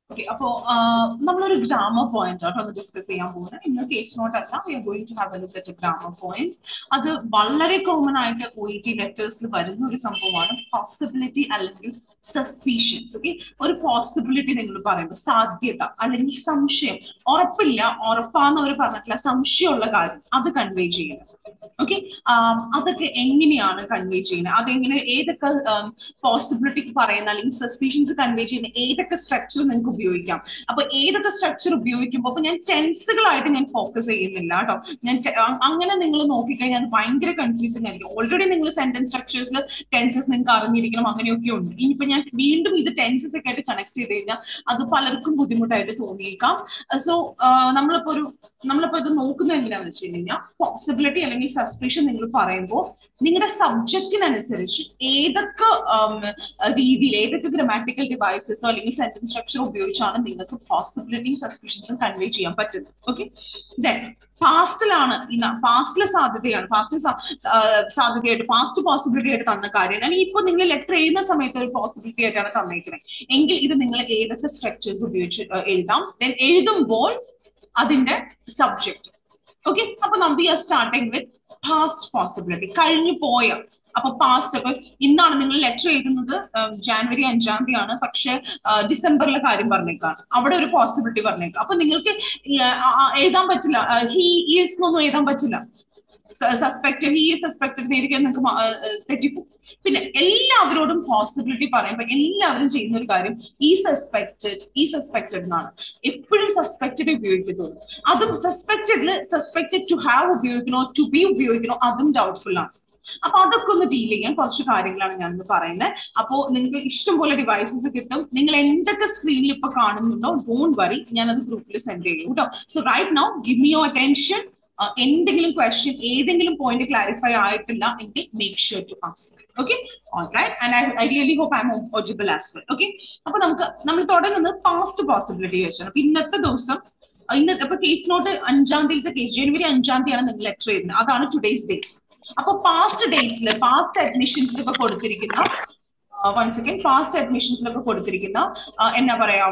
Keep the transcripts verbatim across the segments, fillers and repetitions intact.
Okay, അപ്പോൾ നമ്മളൊരു grammar point ആട്ടോ ഒന്ന് ഡിസ്കസ് ചെയ്യാൻ പോകുന്നത്. ഇന്ന് കേസ് നോട്ട് അല്ല, we are going to have a look at a grammar point. അത് വളരെ കോമൺ ആയിട്ട് ഒ ഇ ടി ലെറ്റേഴ്സിൽ വരുന്ന ഒരു സംഭവമാണ് പോസിബിലിറ്റി അല്ലെങ്കിൽ സസ്പീഷ്യൻസ്. ഓക്കെ, ഒരു പോസിബിലിറ്റി നിങ്ങൾ പറയുമ്പോൾ സാധ്യത അല്ലെങ്കിൽ സംശയം, ഉറപ്പില്ല ഉറപ്പാന്ന് അവർ പറഞ്ഞിട്ടില്ല, സംശയമുള്ള കാര്യം അത് കൺവേ ചെയ്യുന്നത്. ഓക്കെ, അതൊക്കെ എങ്ങനെയാണ് കൺവേ ചെയ്യുന്നത്, അതെങ്ങനെ ഏതൊക്കെ പോസിബിലിറ്റി പറയുന്ന അല്ലെങ്കിൽ സസ്പീഷ്യൻസ് കൺവേ ചെയ്യുന്ന ഏതൊക്കെ സ്ട്രക്ചർ നിങ്ങൾക്ക് ഉപയോഗിക്കാം. അപ്പൊ ഏതൊക്കെ സ്ട്രക്ചർ ഉപയോഗിക്കുമ്പോൾ അപ്പൊ ഞാൻ ടെൻസുകളായിട്ട് ഞാൻ ഫോക്കസ് ചെയ്യുന്നില്ല കേട്ടോ. ഞാൻ അങ്ങനെ നിങ്ങൾ നോക്കിക്കഴിഞ്ഞാൽ അത് ഭയങ്കര കൺഫ്യൂസിംഗ് ആയിരിക്കും. ഓൾറെഡി നിങ്ങൾ സെന്റൻസ് സ്ട്രക്ചേഴ്സിൽ ടെൻസസ് നിങ്ങൾക്ക് അറിഞ്ഞിരിക്കണം, അങ്ങനെയൊക്കെ ഉണ്ട്. ഇനിയിപ്പോ ഞാൻ വീണ്ടും ഇത് ടെൻസസ് ഒക്കെ ആയിട്ട് കണക്ട് ചെയ്ത് കഴിഞ്ഞാൽ അത് പലർക്കും ബുദ്ധിമുട്ടായിട്ട് തോന്നിയേക്കാം. സോ നമ്മളിപ്പോ ഒരു നമ്മളിപ്പോ ഇത് നോക്കുന്നത് എങ്ങനെയാണെന്ന് വെച്ച് കഴിഞ്ഞാൽ പോസിബിലിറ്റി അല്ലെങ്കിൽ സസ്പെഷൻ നിങ്ങൾ പറയുമ്പോൾ നിങ്ങളുടെ സബ്ജക്റ്റിനനുസരിച്ച് ഏതൊക്കെ രീതിയിൽ ഏതൊക്കെ ഗ്രാമാറ്റിക്കൽ ഡിവൈസസോ അല്ലെങ്കിൽ സെന്റൻസ് സ്ട്രക്ചർ ഉപയോഗിച്ചാണ് നിങ്ങൾക്ക് പോസിബിലിറ്റിയും സസ്പെഷൻസും കൺവേ ചെയ്യാൻ പറ്റുന്നത്. ഓക്കെ, ദെൻ പാസ്റ്റിലാണ് പാസ്റ്റിലെ സാധ്യതയാണ് പാസ്റ്റ് സാധ്യതയായിട്ട് പാസ്റ്റ് പോസിബിലിറ്റി ആയിട്ട് തന്ന കാര്യം അല്ലെങ്കിൽ ഇപ്പൊ നിങ്ങൾ ലെറ്റർ എഴുതുന്ന സമയത്ത് ഒരു പോസിബിലിറ്റി ആയിട്ടാണ് തന്നേക്കുന്നത് എങ്കിൽ ഇത് നിങ്ങൾ ഏതൊക്കെ സ്ട്രക്ചേഴ്സ് ഉപയോഗിച്ച് എഴുതാം. ദെൻ എഴുതുമ്പോൾ അതിന്റെ സബ്ജക്ട്. ഓക്കെ, അപ്പൊ നമുക്ക് സ്റ്റാർട്ടിങ് വിത്ത് പാസ്റ്റ് പോസിബിലിറ്റി, കഴിഞ്ഞു പോയ. അപ്പൊ പാസ്റ്റ്, അപ്പൊ ഇന്നാണ് നിങ്ങൾ ലെറ്റർ എഴുതുന്നത്, ജാനുവരി അഞ്ചാം തീയതി ആണ്, പക്ഷെ ഡിസംബറിലെ കാര്യം പറഞ്ഞേക്കാണ്, അവിടെ ഒരു പോസിബിലിറ്റി പറഞ്ഞേക്കാം. അപ്പൊ നിങ്ങൾക്ക് എഴുതാൻ പറ്റില്ല, ഹി ഈസ് എന്നൊന്നും എഴുതാൻ പറ്റില്ല. സസ്പെക്ട് ഹി ഈസ് സസ്പെക്ടഡ് നേരിട്ട് നിങ്ങൾക്ക് തെറ്റിപ്പോകും. പിന്നെ എല്ലാവരോടും പോസിബിലിറ്റി പറയുമ്പോൾ എല്ലാവരും ചെയ്യുന്ന ഒരു കാര്യം ഈ സസ്പെക്റ്റഡ് ഈ സസ്പെക്റ്റഡ് എന്നാണ്. എപ്പോഴും സസ്പെക്റ്റഡ് ഉപയോഗിക്കത്തുള്ളൂ. അതും സസ്പെക്റ്റഡില് സസ്പെക്റ്റഡ് ടു ഹാവ് ഉപയോഗിക്കണോ ടു ബി ഉപയോഗിക്കണോ അതും ഡൗട്ട്ഫുൾ ആണ്. അപ്പൊ അതൊക്കെ ഒന്ന് ഡീൽ ചെയ്യാൻ കുറച്ച് കാര്യങ്ങളാണ് ഞാനിന്ന് പറയുന്നത്. അപ്പോ നിങ്ങൾക്ക് ഇഷ്ടംപോലെ ഡിവൈസസ് കിട്ടും. നിങ്ങൾ എന്തൊക്കെ സ്ക്രീനിൽ ഇപ്പൊ കാണുന്നുണ്ടോ ഡോണ്ട് വറി, ഞാനത് ഗ്രൂപ്പിൽ സെൻഡ് ചെയ്യും കേട്ടോ. So right now give me your attention. എന്തെങ്കിലും ക്വസ്റ്റ്യൻ ഏതെങ്കിലും പോയിന്റ് ക്ലാരിഫൈ ആയിട്ടില്ല എങ്കിൽ make sure to ask. Okay, alright, and I really hope I am audible as well. Okay, അപ്പൊ നമുക്ക് നമ്മൾ തുടങ്ങുന്നത് പാസ്റ്റ് പോസിബിലിറ്റി വെച്ചാണ്. അപ്പൊ ഇന്നത്തെ ദിവസം ഇന്നത്തെ ഇപ്പൊ കേസ് നോട്ട് അഞ്ചാം തീയതിത്തെ കേസ് ജനുവരി അഞ്ചാം തീയതിയാണ് നിങ്ങൾ ലെറ്റർ ചെയ്യുന്നത്, അതാണ് ടുഡേസ് ഡേറ്റ്. അപ്പൊ പാസ്റ്റ് ഡേറ്റ്സിൽ പാസ്റ്റ് അഡ്മിഷൻസിലൊക്കെ കൊടുത്തിരിക്കുന്ന വൺ സെക്കൻഡ് പാസ്റ്റ് അഡ്മിഷൻസിലൊക്കെ കൊടുത്തിരിക്കുന്ന എന്നാ പറയാ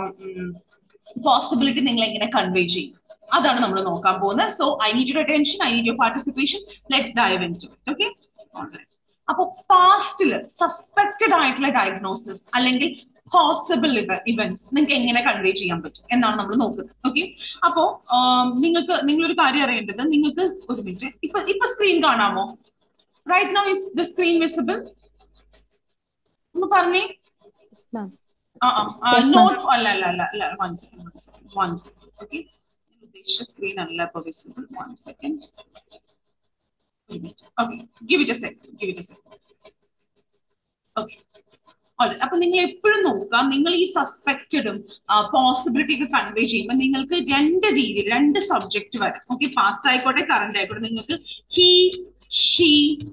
പോസിബിലിറ്റി നിങ്ങൾ എങ്ങനെ കൺവേ ചെയ്യും അതാണ് നമ്മൾ നോക്കാൻ പോകുന്നത്. So I need your attention, I need your participation. Let's dive into it. Okay, അപ്പൊ പാസ്റ്റില് സസ്പെക്റ്റഡ് ആയിട്ടുള്ള ഡയഗ്നോസിസ് അല്ലെങ്കിൽ പോസിബിൾ ഇവന്റ്സ് നിങ്ങൾക്ക് എങ്ങനെ കൺവേ ചെയ്യാൻ പറ്റും എന്നാണ് നമ്മൾ നോക്കുന്നത്. ഓക്കെ, അപ്പോ നിങ്ങൾക്ക് നിങ്ങളൊരു കാര്യം അറിയേണ്ടത്, നിങ്ങൾക്ക് ഒരു മിനിറ്റ് ഇപ്പൊ ഇപ്പൊ സ്ക്രീൻ കാണാമോ? Right now is the screen visible? ഒന്ന് പറഞ്ഞേ. നോട്ട് അല്ല അല്ല അല്ല അല്ല one second one second one second okay, ഉദ്ദേശിച്ച സ്ക്രീൻ അല്ല ഇപ്പൊ visible. One second okay, give it a second give it a second okay. അപ്പൊ നിങ്ങൾ എപ്പോഴും നോക്കുക, നിങ്ങൾ ഈ സസ്പെക്റ്റഡും പോസിബിലിറ്റി ഒക്കെ കൺവേ ചെയ്യുമ്പോൾ നിങ്ങൾക്ക് രണ്ട് രീതിയിൽ രണ്ട് സബ്ജക്ട് വരാം. ഓക്കെ, പാസ്റ്റ് ആയിക്കോട്ടെ കറന്റ് ആയിക്കോട്ടെ. നിങ്ങൾക്ക് ഹി ഷീ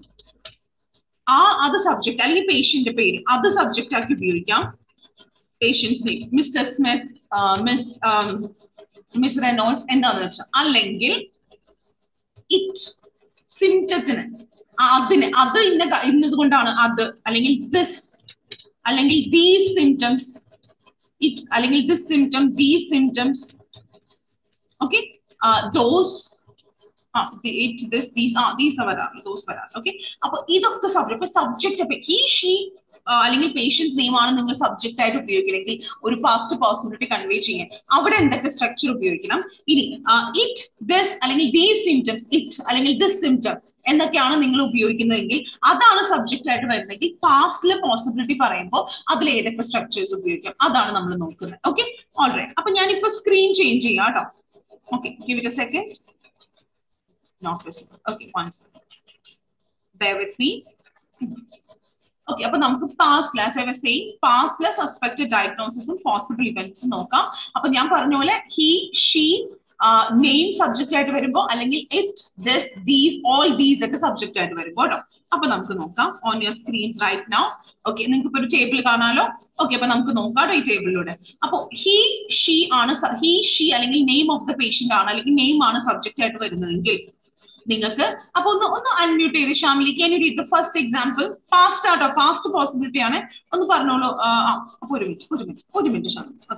ആ അത് സബ്ജക്ട് അല്ലെങ്കിൽ പേഷ്യന്റ് പേര് അത് സബ്ജക്റ്റ് ആക്കി ഉപയോഗിക്കാം. Patient's name mister Smith, miss miss Reynolds എന്താന്ന് വെച്ചാൽ, അല്ലെങ്കിൽ ഇറ്റ് സിംറ്റത്തിന് അതിന് അത് ഇന്ന ഇന്നത് കൊണ്ടാണ് അത്, അല്ലെങ്കിൽ ദിസ് അല്ലെങ്കിൽ ദീസ് സിംറ്റംസ്, ഇറ്റ് അല്ലെങ്കിൽ this symptom these symptoms. Okay, those it this these ആ ദീസ് വരാറ് ദോസ് വരാറ്. ഓക്കെ, അപ്പൊ ഇതൊക്കെ സബ്ജക്ട് സബ്ജക്ട് അപ്പൊ ഹി ഷീ അല്ലെങ്കിൽ പേഷ്യൻസ് നെയിം ആണ് നിങ്ങൾ സബ്ജക്റ്റ് ആയിട്ട് ഉപയോഗിക്കണമെങ്കിൽ ഒരു പാസ്റ്റ് പോസിബിലിറ്റി കൺവേ ചെയ്യാൻ അവിടെ എന്തൊക്കെ സ്ട്രക്ചർ ഉപയോഗിക്കണം. ഇനി ഇറ്റ് ദിസ് അല്ലെങ്കിൽ ദീസ് സിംറ്റംസ്, ഇറ്റ് അല്ലെങ്കിൽ ദിസ് സിംറ്റം എന്നൊക്കെയാണ് നിങ്ങൾ ഉപയോഗിക്കുന്നതെങ്കിൽ അതാണ് സബ്ജക്റ്റ് ആയിട്ട് വരുന്നതെങ്കിൽ പാസ്റ്റിലെ പോസിബിലിറ്റി പറയുമ്പോൾ അതിൽ ഏതൊക്കെ സ്ട്രക്ചേഴ്സ് ഉപയോഗിക്കാം അതാണ് നമ്മൾ നോക്കുന്നത്. ഓക്കെ, ഓൾറൈറ്റ്, അപ്പൊ ഞാനിപ്പോ സ്ക്രീൻ ചേഞ്ച് ചെയ്യാം കേട്ടോ. Okay, give it a second. Not visible. Okay, one second, bear with me. Okay, അപ്പൊ നമുക്ക് പാസ്റ്റിലെ ആസ് ഐ വാസ് സെയിങ് പാസ്റ്റിലെ സസ്പെക്റ്റഡ് ഡയഗ്നോസിസും പോസിബിൾ ഇവന്റ്സും നോക്കാം. അപ്പൊ ഞാൻ പറഞ്ഞ പോലെ ഹി ഷീ നെയിം സബ്ജക്റ്റ് ആയിട്ട് വരുമ്പോ അല്ലെങ്കിൽ it this these all these ഒക്കെ സബ്ജക്റ്റ് ആയിട്ട് വരുമ്പോ കേട്ടോ. അപ്പൊ നമുക്ക് നോക്കാം on your screens right now. Okay, നിങ്ങൾക്ക് ഇപ്പൊ ഒരു ടേബിൾ കാണാലോ. ഓക്കെ, അപ്പൊ നമുക്ക് നോക്കാം ഈ ടേബിളിലൂടെ. അപ്പൊ ഹി ഷീ ആണ് ഹി ഷീ അല്ലെങ്കിൽ നെയിം ഓഫ് ദ പേഷ്യന്റ് ആണ് അല്ലെങ്കിൽ നെയിം ആണ് സബ്ജക്റ്റ് ആയിട്ട് വരുന്നതെങ്കിൽ നിങ്ങൾക്ക് അപ്പൊ ഒന്ന് ഒന്ന് അൺമ്യൂട്ട് ചെയ്ത് Shamili, can you read the first example? Past ആട്ടോ, പാസ്റ്റ് പോസിബിലിറ്റി ആണ്. ഒന്ന് പറഞ്ഞോളൂ. അപ്പൊ ഒരു മിനിറ്റ് ഒരു മിനിറ്റ് ഒരു മിനിറ്റ് ഷാമിലി.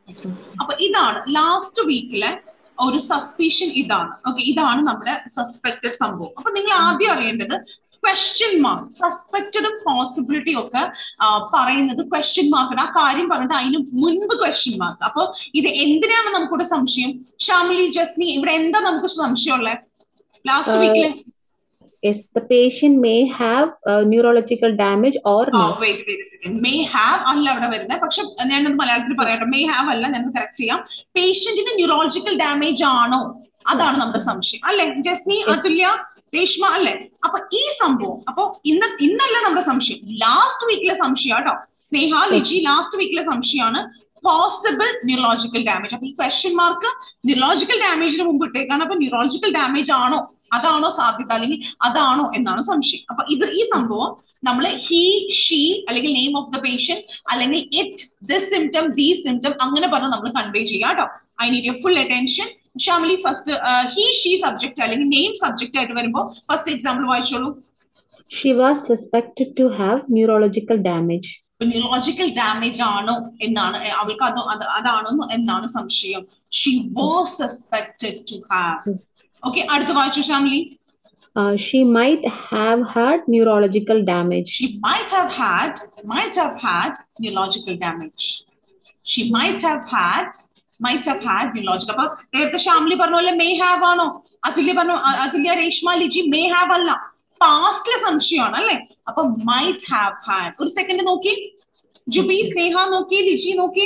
അപ്പൊ ഇതാണ് ലാസ്റ്റ് വീക്കിലെ ഒരു സസ്പീഷൻ. ഇതാണ് ഓക്കെ, ഇതാണ് നമ്മുടെ സസ്പെക്റ്റഡ് സംഭവം. അപ്പൊ നിങ്ങൾ ആദ്യം അറിയേണ്ടത് ക്വസ്റ്റ്യൻ മാർക്ക്, സസ്പെക്റ്റഡും പോസിബിലിറ്റിയും ഒക്കെ പറയുന്നത് ക്വസ്റ്റ്യൻ മാർക്ക്. ആ കാര്യം പറഞ്ഞിട്ട് അതിന് മുൻപ് ക്വസ്റ്റ്യൻ മാർക്ക്. അപ്പൊ ഇത് എന്തിനാണ് നമുക്കിവിടെ സംശയം? ഷാമിലി, ജസ്നി, ഇവിടെ എന്താ നമുക്ക് സംശയമുള്ളത് ലാസ്റ്റ് വീക്കില്? Yes, the patient may have uh, neurological damage or oh, not. wait, wait a second. May have അല്ല അവിടെ വരുന്നത്. പക്ഷെ ഞാനത് മലയാളത്തിൽ പറയട്ടെ. May have അല്ല, ഞങ്ങൾ കറക്റ്റ് ചെയ്യാം. പേഷ്യന്റിന് ന്യൂറോളജിക്കൽ ഡാമേജ് ആണോ, അതാണ് നമ്മുടെ സംശയം അല്ലെ ജസ്നി, അതുല്യ, രേഷ്മ അല്ലെ? അപ്പൊ ഈ സംഭവം അപ്പൊ ഇന്ന് ഇന്നല്ല നമ്മുടെ സംശയം, ലാസ്റ്റ് വീക്കിലെ സംശയം കേട്ടോ. സ്നേഹ, ലിജി, ലാസ്റ്റ് വീക്കിലെ സംശയമാണ് പോസിബിൾ ന്യൂറോളജിക്കൽ ഡാമേജ്. അപ്പൊ ഈ ക്വസ്റ്റ്യൻ മാർക്ക് ന്യൂറോളജിക്കൽ ഡാമേജിന് മുമ്പ് ഇട്ടേക്കാണ്. അപ്പൊ ന്യൂറോളജിക്കൽ ഡാമേജ് ആണോ, അതാണോ സാധ്യത, അല്ലെങ്കിൽ അതാണോ എന്നാണ് സംശയം. അപ്പൊ ഇത് ഈ സംഭവം നമ്മൾ ഹി, ഷീ, അല്ലെങ്കിൽ നെയിം ഓഫ് ദ പേഷ്യന്റ്, അല്ലെങ്കിൽ it, this symptom, these symptom അങ്ങനെ പറഞ്ഞ് നമ്മൾ കൺവേ ചെയ്യാം കേട്ടോ. I need your full attention. Shamili, first he, she subject അല്ലെങ്കിൽ നെയിം സബ്ജക്ട് ആയിട്ട് വരുമ്പോൾ ഫസ്റ്റ് എക്സാമ്പിൾ വായിച്ചോളൂ. She was suspected to have neurological damage. Neurological damage ആണോ എന്നാണ് അവൾക്ക്, അത് അതാണോ എന്നാണ് സംശയം. She was suspected to have. Okay, അടുത്ത വായിച്ചു Shamili. Uh, she might have had neurological damage. She might have had, might have had neurological damage. She might have had, might have had neurological. അപ്പൊ നേരത്തെ ഷാമിലി പറഞ്ഞ പോലെ മേ ഹാവ് ആണോ? അതുല്യ പറഞ്ഞു, Athulya, Reshma, Liji may have അല്ല, പാസ്റ്റിലെ സംശയമാണ് അല്ലെ? അപ്പൊ മൈറ്റ് ഹാവ് ഹാഡ്. ഒരു സെക്കൻഡ് നോക്കി, ജുബി, സ്നേഹ നോക്കി, ലിജി നോക്കി.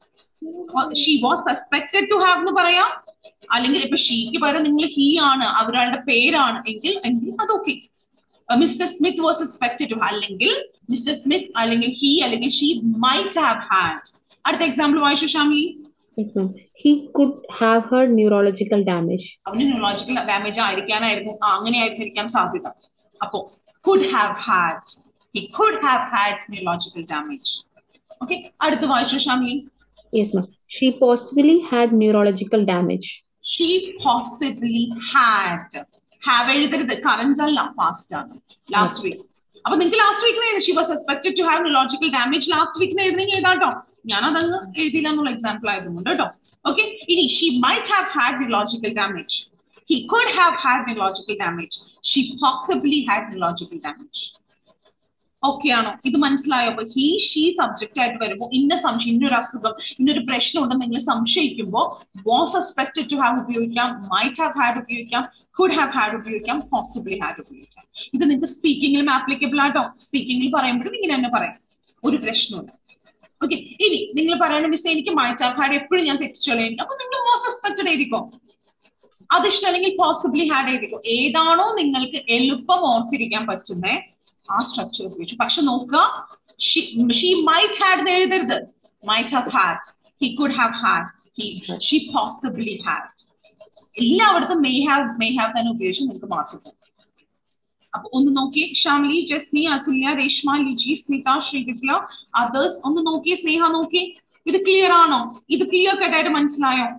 She was suspected to have എന്ന് പറയാം, അല്ലെങ്കിൽ ഇപ്പൊ ഷീക്ക് പകരം നിങ്ങൾ ഹീ ആണ്, അവരുടെ പേരാണ് എങ്കിൽ എങ്കിൽ അതൊക്കെ. Mister Smith was suspected to have, അല്ലെങ്കിൽ മിസ്റ്റർ സ്മിത്ത് അല്ലെങ്കിൽ ഹീ അല്ലെങ്കിൽ ഷീ മൈറ്റ് ഹാവ് ഹാഡ്. അടുത്ത എക്സാമ്പിൾ വായിച്ചു Shamili. Yes, ma'am. He could have had neurological damage. അവന് ന്യൂറോളജിക്കൽ ഡാമേജ് ആയിരിക്കാനായിരുന്നു, അങ്ങനെയായിരിക്കാൻ സാധ്യത. അപ്പോ could have had, he could have had neurological damage. Okay, അടുത്ത വായിച്ചു Shamili. Yes, ma'am. She possibly had neurological damage. She possibly had. Have എഴുതരുത്, current അല്ല, past ആണ്. Last week. അപ്പൊ നിങ്ങൾക്ക് ലാസ്റ്റ് വീക്കിന് she was suspected to have neurological damage last വീക്കിന് എഴുതണമെങ്കിൽ എഴുതാട്ടോ. ഞാൻ അതങ്ങ് എഴുതിയില്ല എന്നുള്ള എക്സാമ്പിൾ ആയതുകൊണ്ട് കേട്ടോ. ഓക്കെ, ഇനി she might have had neurological damage. He could have had neurological damage. She possibly had neurological damage. Okay ആണോ? ഇത് മനസ്സിലായോ? അപ്പൊ ഹി, ഷീ സബ്ജക്റ്റ് ആയിട്ട് വരുമ്പോൾ ഇന്ന സംശയം, ഇന്നൊരു അസുഖം, ഇന്നൊരു പ്രശ്നം ഉണ്ടെന്ന് നിങ്ങൾ സംശയിക്കുമ്പോൾ വാസ് സസ്പെക്ടഡ് ടു ഹാവ് ഉപയോഗിക്കാം, മൈറ്റ് ഹാവ് ഹാഡ് ഉപയോഗിക്കാം, കുഡ് ഹാവ് ഹാഡ് ഉപയോഗിക്കാം, പോസിബിളി ഹാഡ് ഉപയോഗിക്കാം. ഇത് നിങ്ങൾക്ക് സ്പീക്കിംഗിലും ആപ്ലിക്കബിൾ ആട്ടോ. സ്പീക്കിംഗിൽ പറയുമ്പോഴും ഇങ്ങനെ തന്നെ പറയാം, ഒരു പ്രശ്നമില്ല. ഓക്കെ, ഇനി നിങ്ങൾ പറയണ മിസ് എനിക്ക് മൈറ്റ് ഹാവ് ഹാഡ് എപ്പോഴും ഞാൻ തെറ്റിച്ചോളേൻ, അപ്പൊ നിങ്ങൾ വാസ് സസ്പെക്ടഡ് എഴുതിക്കോ. അതിഷ്ടം അല്ലെങ്കിൽ പോസിബിളി ഹാഡ് എഴുതിക്കോ. ഏതാണോ നിങ്ങൾക്ക് എളുപ്പം ഓർത്തിരിക്കാൻ പറ്റുന്നേ ആ സ്ട്രക്ചർ ഉപയോഗിച്ചു. പക്ഷെ നോക്കുക, ഷീ മൈറ്റ് ഹാഡ് എഴുതരുത്. Might have had, he could have had, she possibly had. എല്ലായിടത്തും മേ ഹാവ് മേ ഹാവ് തന്നെ ഉപയോഗിച്ച് നിങ്ങൾക്ക് മാർക്ക്. അപ്പൊ ഒന്ന് നോക്കി ഷാമിലി, ജസ്നി, അതുല്യ, രേഷ്മ, ലിജി, സ്മിത, ശ്രീവിദ്യ, അതേഴ്സ് ഒന്ന് നോക്കി. സ്നേഹ നോക്കി. ഇത് ക്ലിയർ ആണോ? ഇത് ക്ലിയർ കട്ടായിട്ട് മനസ്സിലായോ?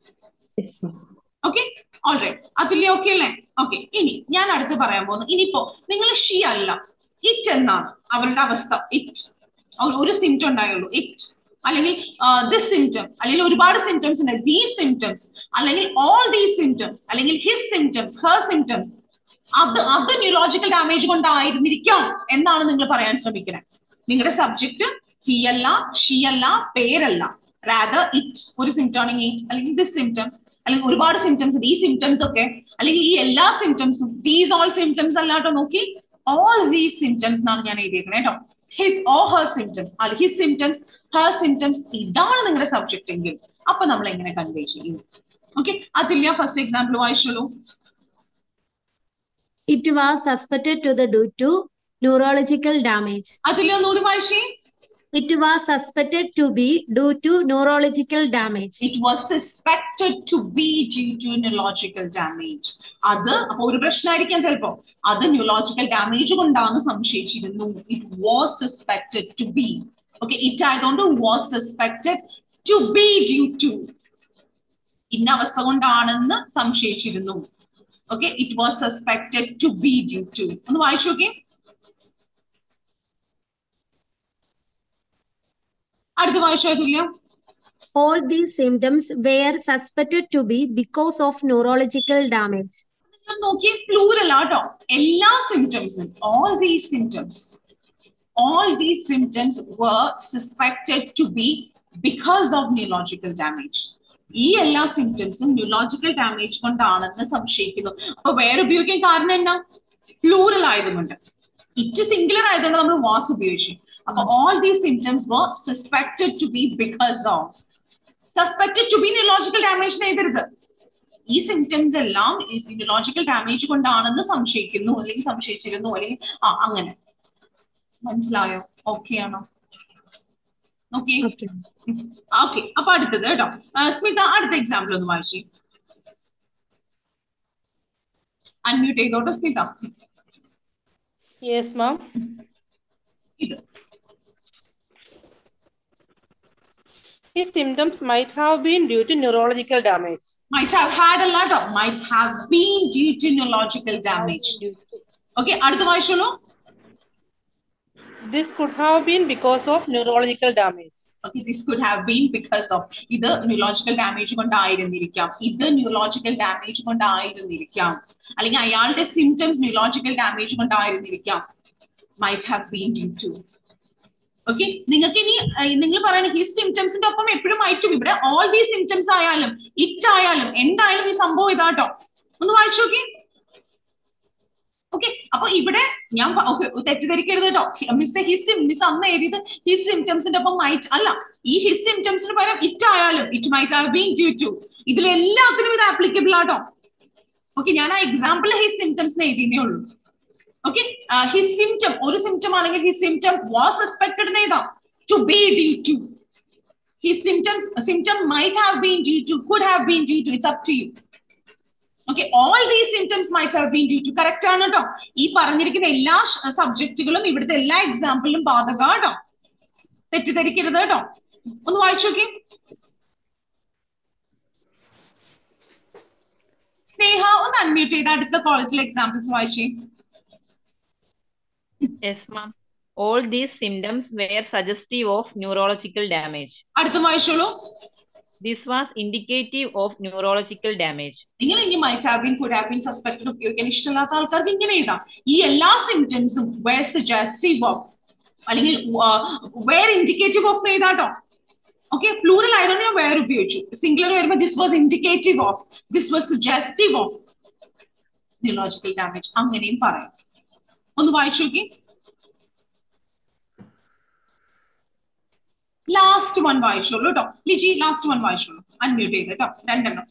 Okay, alright. അതുല്യ ഓക്കെ അല്ലേ? ഓക്കെ, ഇനി ഞാൻ അടുത്ത് പറയാൻ പോകുന്നു. ഇനിയിപ്പോ നിങ്ങൾ ഷീ അല്ല, ഇറ്റ് എന്നാണ് അവരുടെ അവസ്ഥ. ഇറ്റ് ഒരു സിംറ്റം ഉണ്ടായുള്ളൂ, ഇറ്റ് അല്ലെങ്കിൽ ദിസ് സിംറ്റം, അല്ലെങ്കിൽ ഒരുപാട് സിംറ്റംസ് ഉണ്ട്, ദീസ് സിംറ്റംസ്, അല്ലെങ്കിൽ ഓൾ ദീസ് സിംറ്റംസ്, അല്ലെങ്കിൽ ഹിസ് സിംറ്റംസ്, ഹെർ സിംറ്റംസ്. അത് അത് ന്യൂറോളജിക്കൽ ഡാമേജ് കൊണ്ടായിരുന്നിരിക്കാം എന്നാണ് നിങ്ങൾ പറയാൻ ശ്രമിക്കുന്നത്. നിങ്ങളുടെ സബ്ജക്ട് ഹി അല്ല, ഷീ അല്ല, പേരല്ല. റാദർ ഇറ്റ് ഒരു സിംറ്റം ആണെങ്കിൽ ഇറ്റ്, അല്ലെങ്കിൽ ദിസ് സിംറ്റം, അല്ലെങ്കിൽ ഒരുപാട് സിംറ്റംസ്, ഈ സിംറ്റംസ് ഒക്കെ, അല്ലെങ്കിൽ ഈ എല്ലാ സിംറ്റംസും, ദീസ് ഓൾ സിംറ്റംസ് അല്ലാട്ടോ. നോക്കി, ഓൾ ദീസ് സിംറ്റംസ് എന്നാണ് ഞാൻ എഴുതിയേക്കണേ കേട്ടോ. ഹിസ് ഓർ ഹെർ സിംറ്റംസ്, അല്ലെങ്കിൽ ഹിസ് സിംറ്റംസ്, ഹെർ സിംറ്റംസ്, ഇതാണ് നിങ്ങളുടെ സബ്ജക്ട് എങ്കിൽ അപ്പൊ നമ്മൾ എങ്ങനെ കൺവേ ചെയ്യും? ഓക്കെ, അതില്ല ഫസ്റ്റ് എക്സാമ്പിൾ വായിച്ചോളൂ. It was suspected to the due to neurological damage. അതില്ല ഒന്നുകൂടി വായിച്ചേ. It was suspected to be due to neurological damage. It was suspected to be due to neurological damage. അത് അപ്പൊ ഒരു പ്രശ്നമായിരിക്കാം ചിലപ്പോ. അത് ന്യൂറോളജിക്കൽ ഡാമേജ് കൊണ്ടാണ് സംശയിച്ചിരുന്നു. It was suspected to be. Okay, it ആയതുകൊണ്ട് was suspected to be due to. ഇന്ന അവസ്ഥ കൊണ്ടാണെന്ന് സംശയിച്ചിരുന്നു. Okay, it was suspected to be due to. ഒന്ന് വായിച്ചു നോക്കി. അടുത്ത വായിച്ചോ Athulya. all these symptoms were suspected to be because of neurological damage. നോക്കിയ പ്ലൂറൽ ആട്ടോ, എല്ലാ സിംറ്റംസും, all these symptoms, all these symptoms were suspected to be because of neurological damage. ഈ എല്ലാ സിംറ്റംസും ന്യൂറോളജിക്കൽ ഡാമേജ് കൊണ്ടാണെന്ന് സംശയിക്കുന്നു. അപ്പൊ വേറെ ഉപയോഗിക്കാൻ കാരണം എന്നാ? പ്ലൂറൽ ആയതുകൊണ്ട്. ഇറ്റ് സിംഗുലർ ആയതുകൊണ്ട് നമ്മൾ വാസ് ഉപയോഗിച്ചു. അപ്പൊ all these symptoms were suspected to be because of, suspected to be neurological damage എഴുതരുത്. ഈ സിംറ്റംസ് എല്ലാം ന്യൂറോളജിക്കൽ ഡാമേജ് കൊണ്ടാണെന്ന് സംശയിക്കുന്നു, അല്ലെങ്കിൽ സംശയിച്ചിരുന്നു, അല്ലെങ്കിൽ ആ അങ്ങനെ. മനസ്സിലായോ? ഓക്കെ ആണോ? Okay okay. അപ്പൊ അടുത്തത് കേട്ടോ, സ്മിത അടുത്ത എക്സാമ്പിൾ ഒന്ന് വായിച്ചു. അൺമ്യൂട്ട് ചെയ്തോട്ടോ സ്മിത. Yes ma'am. ഇത് His symptoms might have been due to neurological damage. Might have had a lot of, might have been due to neurological damage. Okay, അടുത്ത വായിച്ചോളൂ. This could have been because of neurological damage. Okay, this could have been because of, ഇത് neurological damage കൊണ്ടായിരുന്നിരിക്കാം, ഇത് neurological damage കൊണ്ടായിരുന്നിരിക്കാം, അല്ലെങ്കിൽ അയാളുടെ symptoms neurological damage കൊണ്ടായിരുന്നിരിക്കാം. Might have been due to. ഓക്കെ, നിങ്ങൾക്ക് ഇനി നിങ്ങൾ പറയുന്ന ഹിസ് സിംറ്റംസിന്റെ ഒപ്പം എപ്പോഴും മൈറ്റ്, ഇവിടെ ഓൾ ദീസ് സിംറ്റംസ് ആയാലും ഇറ്റ് ആയാലും എന്തായാലും ഈ സംഭവം ഇതാട്ടോ. ഒന്ന് വായിച്ചു നോക്കി. ഓക്കെ, അപ്പൊ ഇവിടെ ഞാൻ തെറ്റിദ്ധരിക്കരുത് കേട്ടോ. മിസ് ഹിസ് മിസ് അന്ന് എഴുതിയത് ഹിസ് സിംറ്റംസിന്റെ ഒപ്പം മൈറ്റ് അല്ല. ഈ ഹിസ് സിംറ്റംസിന് പകരം ഇറ്റ് ആയാലും it might have been due to, ഇതിലെല്ലാത്തിനും ഇത് ആപ്ലിക്കബിൾ ആട്ടോ. ഓക്കെ, ഞാൻ ആ എക്സാമ്പിൾ ഹിസ് സിംറ്റംസ് എഴുതിയേ ഉള്ളൂ. Okay, uh, his symptom, ഒരു symptom ആണെങ്കിൽ his symptom was suspected എന്ന് എഴുതാം, to be due to. His symptoms, symptom might have been due to, could have been due to, it's up to you. Okay, all these symptoms might have been due to. Correct ആണ് കേട്ടോ. ഈ പറഞ്ഞിരിക്കുന്ന എല്ലാ സബ്ജക്റ്റുകളും ഇവിടുത്തെ എല്ലാ എക്സാമ്പിളിലും ബാധകം കേട്ടോ. തെറ്റിദ്ധരിക്കരുത് കേട്ടോ. ഒന്ന് വായിച്ചു നോക്കി. സ്നേഹ ഒന്ന് അൺമ്യൂട്ട് ചെയ്ത് അടുത്ത കോളേജിലെ എക്സാമ്പിൾസ് വായിച്ചേ. Yes, ma'am. All these symptoms were suggestive of neurological damage. അടുത്ത വായിച്ചോളൂ. This was indicative of neurological damage. നിങ്ങൾ ഇനി might have been, could have been, suspected ഉപയോഗിക്കാൻ ഇഷ്ടമില്ലാത്ത ആൾക്കാർക്ക് ഇങ്ങനെ എഴുതാം. ഈ എല്ലാ സിംറ്റംസും were suggestive of, അല്ലെങ്കിൽ were indicative of എഴുതാട്ടോ. ഓക്കെ, പ്ലൂറൽ ആയതുകൊണ്ട് ഞാൻ were ഉപയോഗിച്ചു. സിംഗുലർ വരുമ്പോൾ this was indicative of, this was suggestive of neurological damage, അങ്ങനെയും പറയാം. ഒന്ന് വായിച്ചു നോക്കി. ലാസ്റ്റ് വൺ വായിച്ചോളൂ കേട്ടോ. ലിജി ലാസ്റ്റ് വൺ വായിച്ചോളൂ, അൺമ്യൂട്ട് ചെയ്ത് കേട്ടോ. രണ്ടെണ്ണം.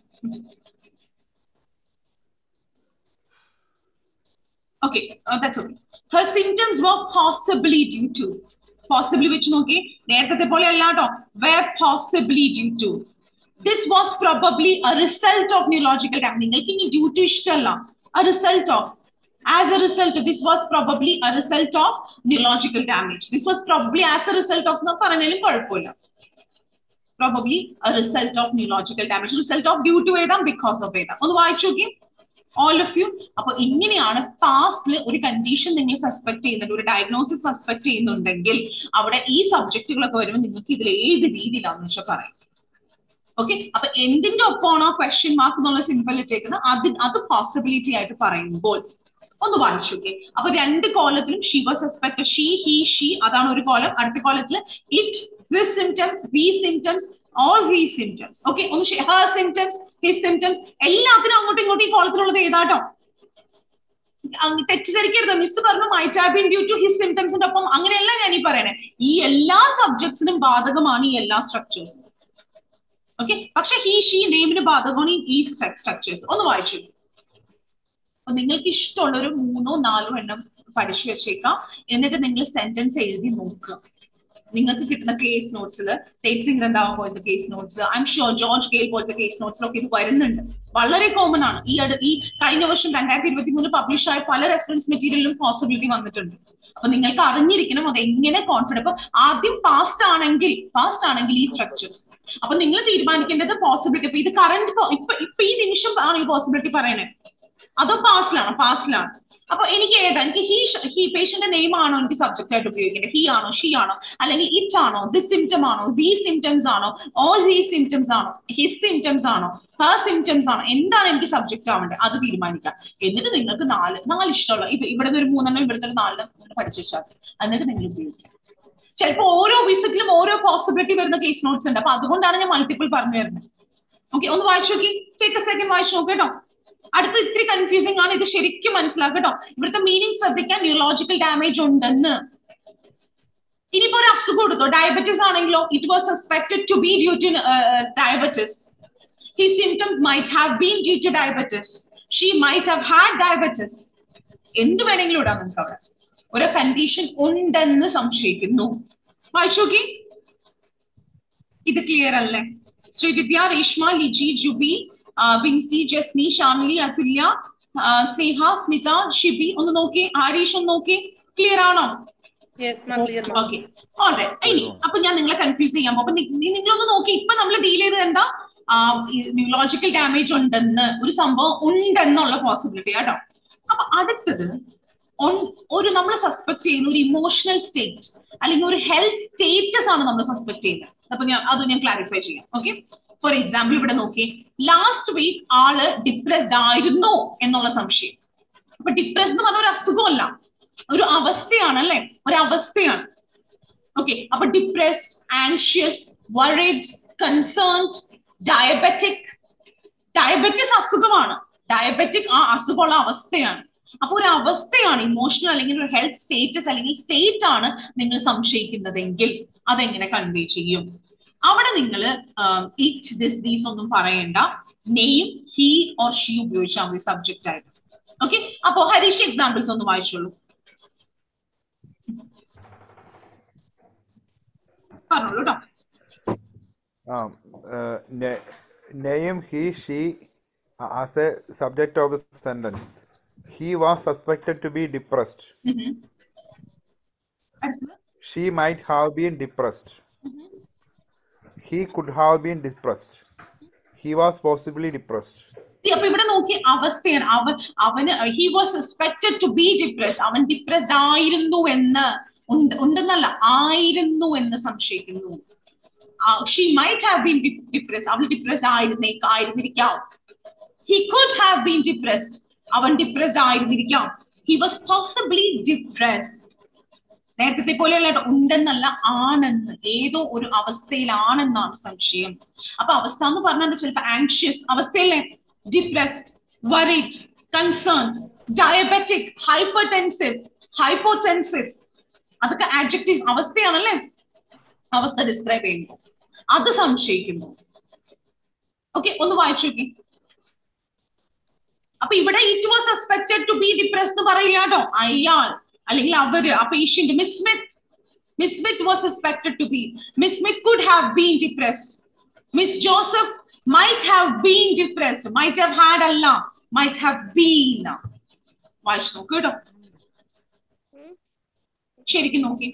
Okay, that's okay. Her symptoms were possibly due to, possibly വെച്ച് നോക്കി, നേരത്തെ പോലെ അല്ല കേട്ടോ. Were possibly due to. This was probably a result of neurological damage. നിങ്ങൾക്ക് ഇനി due to ഇഷ്ടമല്ല, a result of. As a result, this was probably a result of neurological damage. This was probably as a result of, no paranelum kuഴപ്പമില്ല. Probably a result of neurological damage. Result of due to edam, because of edam. ഒന്ന് വായിച്ചു നോക്കി all of you. അപ്പൊ ഇങ്ങനെയാണ് പാസ്റ്റിൽ ഒരു condition നിങ്ങൾ suspect ചെയ്യുന്നുണ്ട്, ഒരു diagnosis suspect ചെയ്യുന്നുണ്ടെങ്കിൽ അവിടെ ഈ സബ്ജക്റ്റുകളൊക്കെ വരുമ്പോൾ നിങ്ങൾക്ക് ഇതിൽ ഏത് രീതിയിലാണെന്ന് വെച്ചാൽ പറയാം. ഓക്കെ, അപ്പൊ എന്തിന്റെ ഒപ്പമാണോ ക്വസ്റ്റ്യൻ മാർക്ക് എന്നുള്ള സിമ്പിൾ ഇട്ടേക്കുന്നത്, അത് അത് പോസിബിലിറ്റി ആയിട്ട് പറയുമ്പോൾ ഒന്ന് വായിച്ചു നോക്കി. അപ്പൊ രണ്ട് കോളത്തിലും she was suspected, she he she അതാണ് ഒരു കോളം. അടുത്ത കോളത്തില് it, this symptom, these symptoms, all these symptoms. Okay, ഒന്ന് ഹെർ സിംറ്റംസ്, ഹിസ് സിംറ്റംസ്, എല്ലാത്തിനും അങ്ങോട്ടും ഇങ്ങോട്ടും ഈ കോളത്തിലുള്ളത് ഏതാട്ടോ. തെറ്റിദ്ധരിക്കരുത്. മിസ് പറഞ്ഞു might have been due to his സിംറ്റംസിന്റെ ഒപ്പം, അങ്ങനെയല്ല ഞാൻ ഈ പറയണേ. ഈ എല്ലാ സബ്ജക്ട്സിനും ബാധകമാണ് ഈ എല്ലാ സ്ട്രക്ചേഴ്സും. ഓക്കെ, പക്ഷെ ഹി ഷീ നെയിമിന് ബാധകമാണ് ഈ സ്ട്രക്ചേഴ്സ്. ഒന്ന് വായിച്ചു. അപ്പൊ നിങ്ങൾക്ക് ഇഷ്ടമുള്ള ഒരു മൂന്നോ നാലോ എണ്ണം പഠിച്ചു വെച്ചേക്കാം. എന്നിട്ട് നിങ്ങൾ സെന്റൻസ് എഴുതി നോക്കുക. നിങ്ങൾക്ക് കിട്ടുന്ന കേസ് നോട്ട്സിൽ തേജ് ഗ്രന്ഥാവൻ പോലത്തെ case notes, I'm sure George ഗെയിൽ പോലത്തെ കേസ് നോട്ട്സിലൊക്കെ ഇത് വരുന്നുണ്ട്. വളരെ കോമൺ ആണ്. ഈ ഈ കഴിഞ്ഞ വർഷം രണ്ടായിരത്തി ഇരുപത്തി മൂന്ന് പബ്ലിഷ് ആയ പല റെഫറൻസ് മെറ്റീരിയലിലും പോസിബിലിറ്റി വന്നിട്ടുണ്ട്. അപ്പൊ നിങ്ങൾക്ക് അറിഞ്ഞിരിക്കണം അത് എങ്ങനെ കോൺഫിഡൻസ്. അപ്പൊ ആദ്യം പാസ്റ്റ് ആണെങ്കിൽ പാസ്റ്റ് ആണെങ്കിൽ ഈ സ്ട്രക്ചേഴ്സ്, അപ്പൊ നിങ്ങൾ തീരുമാനിക്കേണ്ടത് പോസിബിലിറ്റി. അപ്പൊ ഇത് കറന്റ് ഇപ്പൊ ഇപ്പൊ ഈ നിമിഷം ആണ് ഈ പോസിബിലിറ്റി പറയണേ. അതോ പാസ്റ്റിലാണ്? പാസ്റ്റിലാണ്. അപ്പൊ എനിക്ക് ഏതാ? എനിക്ക് ഹീ ഹീ പേഷ്യന്റെ നെയിം ആണോ എനിക്ക് സബ്ജക്റ്റ് ആയിട്ട് ഉപയോഗിക്കേണ്ടത്? ഹീ ആണോ, ഷീ ആണോ, അല്ലെങ്കിൽ ഇറ്റ് ആണോ, ദിസ് സിംറ്റം ആണോ, ദീസ് സിംറ്റംസ് ആണോ, ഓൾ ദീസ് സിംറ്റംസ് ആണോ, ഹിസ് സിംറ്റംസ് ആണോ, ഹർ സിംറ്റംസ് ആണോ, എന്താണ് എനിക്ക് സബ്ജക്റ്റ് ആവേണ്ടത് അത് തീരുമാനിക്കാം. എന്നിട്ട് നിങ്ങൾക്ക് നാല് നാല് ഇഷ്ടമുള്ള ഇത് ഇവിടുന്ന് ഒരു മൂന്നെണ്ണം ഇവിടുത്തെ ഒരു നാലെണ്ണം പഠിച്ചു വെച്ചാൽ എന്നിട്ട് നിങ്ങൾ ഉപയോഗിക്കാം. ചിലപ്പോൾ ഓരോ വിസിറ്റിലും ഓരോ പോസിബിലിറ്റി വരുന്ന കേസ് നോട്ട്സ് ഉണ്ട്. അപ്പൊ അതുകൊണ്ടാണ് ഞാൻ മൾട്ടിപ്പിൾ പറഞ്ഞു തരുന്നത്. ഓക്കെ, ഒന്ന് വായിച്ചു നോക്കി. ടേക്ക് എ സെക്കൻഡ് വായിച്ചു നോക്ക് കേട്ടോ. അടുത്ത് ഇത്തിരി കൺഫ്യൂസിംഗ് ആണ്, ഇത് ശരിക്കും മനസ്സിലാക്കുക കേട്ടോ. ഇവിടുത്തെ മീനിങ് ശ്രദ്ധിക്കാൻ, ന്യൂറോളജിക്കൽ ഡാമേജ് ഉണ്ടെന്ന്. ഇനിയിപ്പോ ഒരു അസുഖം എടുത്തോ, ഡയബറ്റീസ് ആണെങ്കിലോ, it was suspected to be due to diabetes. His symptoms might have been due to diabetes. She might have had diabetes. എന്ത് വേണമെങ്കിലും ഇടാം നിങ്ങൾക്ക് അവിടെ. ഒരു കണ്ടീഷൻ ഉണ്ടെന്ന് സംശയിക്കുന്നു. വായിച്ചു നോക്കി. ഇത് ക്ലിയർ അല്ലേ? ശ്രീവിദ്യ, രേഷ്മ, ലിജി, ജുബി, ബിൻസി, ജസ്മി, ഷാമിലി, അതുല്യ, സ്നേഹ, സ്മിത, ഷിബി ഒന്ന് നോക്കി. ആരീഷ് ഒന്ന് നോക്കി. ക്ലിയർ ആണോ? Okay, alright. ഇനി അപ്പൊ ഞാൻ നിങ്ങളെ കൺഫ്യൂസ് ചെയ്യാൻ പോകും. അപ്പൊ നിങ്ങളൊന്ന് നോക്കി. ഇപ്പൊ നമ്മൾ ഡീൽ ചെയ്തത് എന്താ? ന്യൂറോളജിക്കൽ ഡാമേജ് ഉണ്ടെന്ന്, ഒരു സംഭവം ഉണ്ടെന്നുള്ള പോസിബിലിറ്റി കേട്ടോ. അപ്പൊ അടുത്തത് ഒരു നമ്മൾ സസ്പെക്ട് ചെയ്യുന്ന ഒരു ഇമോഷണൽ സ്റ്റേറ്റ് അല്ലെങ്കിൽ ഒരു ഹെൽത്ത് സ്റ്റേറ്റസ് ആണ് നമ്മൾ സസ്പെക്ട് ചെയ്യുന്നത്. അപ്പൊ ഞാൻ അത് ഞാൻ ക്ലാരിഫൈ ചെയ്യാം. ഓക്കെ, ഫോർ എക്സാമ്പിൾ ഇവിടെ നോക്കി. ലാസ്റ്റ് വീക്ക് ആള് ഡിപ്രസ്ഡ് ആയിരുന്നു എന്നുള്ള സംശയം. അപ്പൊ ഡിപ്രസ്ഡ് എന്ന് പറഞ്ഞ ഒരു അസുഖമല്ല, ഒരു അവസ്ഥയാണ് അല്ലെ, ഒരു അവസ്ഥയാണ്. ഓക്കെ, അപ്പൊ depressed, anxious, worried, concerned, diabetic. Diabetes അസുഖമാണ്, ഡയബറ്റിക് ആ അസുഖമുള്ള അവസ്ഥയാണ്. അപ്പൊ ഒരു അവസ്ഥയാണ്, ഇമോഷണൽ അല്ലെങ്കിൽ ഒരു ഹെൽത്ത് സ്റ്റേറ്റസ് അല്ലെങ്കിൽ സ്റ്റേറ്റ് ആണ് നിങ്ങൾ സംശയിക്കുന്നതെങ്കിൽ അതെങ്ങനെ കൺവേ ചെയ്യും? അവിടെ നിങ്ങൾ ഇറ്റ്, ദിസ്, ദീസ് ഒന്നും പറയണ്ട. നെയിം ഹി ഓർ ഷീ ഉപയോഗിച്ചാൽ മതി സബ്ജക്റ്റ് ആയിട്ട്. ഓക്കെ, അപ്പോ ഹരീഷ് എക്സാമ്പിൾസ് ഒന്ന് വായിച്ചോളൂ. പറഞ്ഞോളൂ കേട്ടോ. Name he, she as a subject of the sentence. He was suspected to be depressed. Mm-hmm. She might have been depressed. Mm-hmm. He could have been depressed. He was possibly depressed. അപ്പൊ ഇവിടെ നോക്കി, അവസ്ഥയാണ്. അവൻ അവന് he was suspected to be depressed. അവൻ depressed ആയിരുന്നു എന്ന്, ഉണ്ടെന്നല്ല, ആയിരുന്നു എന്ന് സംശയിക്കുന്നു. She might have been depressed. അവൾ ഡിപ്രസ്ഡ് ആയിരുന്നേക്ക് ആയിരുന്നിരിക്കാം. He could have been depressed. അവൻ ഡിപ്രസ്ഡ് ആയിരുന്നിരിക്കാം. He was possibly depressed. നേരത്തെ പോലെയല്ല, ഉണ്ടെന്നല്ല, ആണെന്ന്, ഏതോ ഒരു അവസ്ഥയിലാണെന്നാണ് സംശയം. അപ്പൊ അവസ്ഥ എന്ന് പറഞ്ഞാൽ ചിലപ്പോ ആങ്ഷ്യസ് അവസ്ഥയല്ലേ, depressed, worried, concerned, diabetic, hypertensive, hypotensive, അതൊക്കെ ആഡ്ജക്റ്റീവ്സ് അവസ്ഥയാണല്ലേ. അവസ്ഥ ഡിസ്ക്രൈബ് ചെയ്യുമ്പോൾ അത് സംശയിക്കുന്നു. ഓക്കെ, ഒന്ന് വായിച്ചു നോക്കി. അപ്പൊ ഇവിടെ it was suspected to be depressed എന്ന് പറയില്ല കേട്ടോ. അയാൾ അല്ലെങ്കിൽ അവര്, ആ patient, Miss Smith, Miss Smith was suspected to be, Miss Smith could have been depressed, Miss Joseph might have been depressed, might have had അല്ല, മൈറ്റ് ഹാവ് ബീൻ. വായിച്ചു നോക്ക് കേട്ടോ, ശരിക്കും നോക്കി.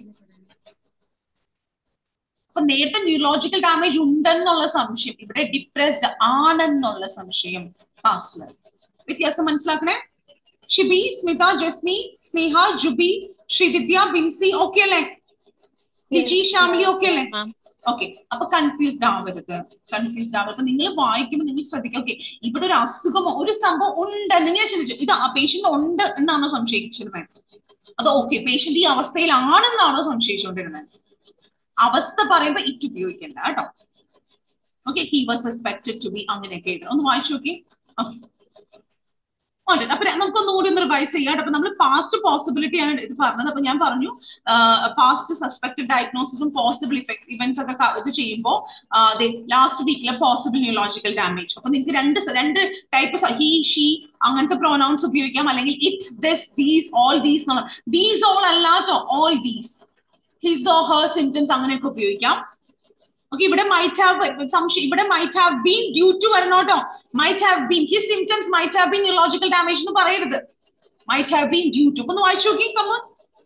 അപ്പൊ നേരത്തെ ന്യൂറോളജിക്കൽ ഡാമേജ് ഉണ്ടെന്നുള്ള സംശയം, ഇവിടെ ഡിപ്രസ്ഡ് ആണെന്നുള്ള സംശയം. പാസ്റ്റില് വ്യത്യാസം മനസ്സിലാക്കണേ. ഷിബി, സ്മിത, ജസ്മി, സ്നേഹ, ജുബി, ശ്രീവിദ്യ, ബിൻസി ഓക്കെ അല്ലേ? ലിജി, ഷാമിലി ഓക്കെ അല്ലേ? ഓക്കെ, അപ്പൊ കൺഫ്യൂസ്ഡ് ആവരുത്, കൺഫ്യൂസ്ഡ് ആവരുത്. നിങ്ങൾ വായിക്കുമ്പോൾ നിങ്ങൾ ശ്രദ്ധിക്കുക. ഓക്കെ, ഇവിടെ ഒരു അസുഖമോ ഒരു സംഭവം ഉണ്ട്, നിങ്ങൾ ചിന്തിച്ചു ഇത് ആ പേഷ്യന്റ് ഉണ്ട് എന്നാണോ സംശയിച്ചിരുന്നത്? അതോ ഓക്കെ പേഷ്യന്റ് ഈ അവസ്ഥയിലാണെന്നാണോ സംശയിച്ചുകൊണ്ടിരുന്നത്? അവസ്ഥ പറയുമ്പോ ഇറ്റ് ഉപയോഗിക്കണ്ട കേട്ടോ. Okay, he was suspected to be, അങ്ങനെയൊക്കെ എഴുതണം. ഒന്ന് വായിച്ചു നോക്കി. ഓക്കെ, അപ്പൊ നമുക്കൊന്നുകൂടി ഒന്ന് റിവൈസ് ചെയ്യാം. അപ്പൊ നമ്മൾ പാസ്റ്റ് പോസിബിലിറ്റി ആണ് ഇത് പറഞ്ഞത്. അപ്പൊ ഞാൻ പറഞ്ഞു പാസ്റ്റ് സസ്പെക്ടഡ് ഡയഗ്നോസിസും പോസിബിൾ ഇഫക്ട് ഇവന്റ്സ് ഒക്കെ ഇത് ചെയ്യുമ്പോൾ ലാസ്റ്റ് വീക്കിലെ പോസിബിൾ ന്യൂറോളജിക്കൽ ഡാമേജ്. അപ്പൊ നിങ്ങൾക്ക് രണ്ട് രണ്ട് ടൈപ്പ്, ഹി, ഷീ അങ്ങനത്തെ പ്രോനൗൺസ് ഉപയോഗിക്കാം, അല്ലെങ്കിൽ it, this, these, all these എന്നുള്ള. ദീസ് ഓൾ അല്ലാട്ടോ, all these, his or her symptoms അങ്ങനെയൊക്കെ ഉപയോഗിക്കാം. ഓക്കെ, ഇവിടെ മൈറ്റ് ഹാവ് സംശയം, ഇവിടെ might have been due to വരണോട്ടോ. Might have been, his symptoms might have been neurological damage എന്ന് പറയരുത്. Might have been due to. ഒന്ന് വായിച്ചു നോക്കി. കമോൺ.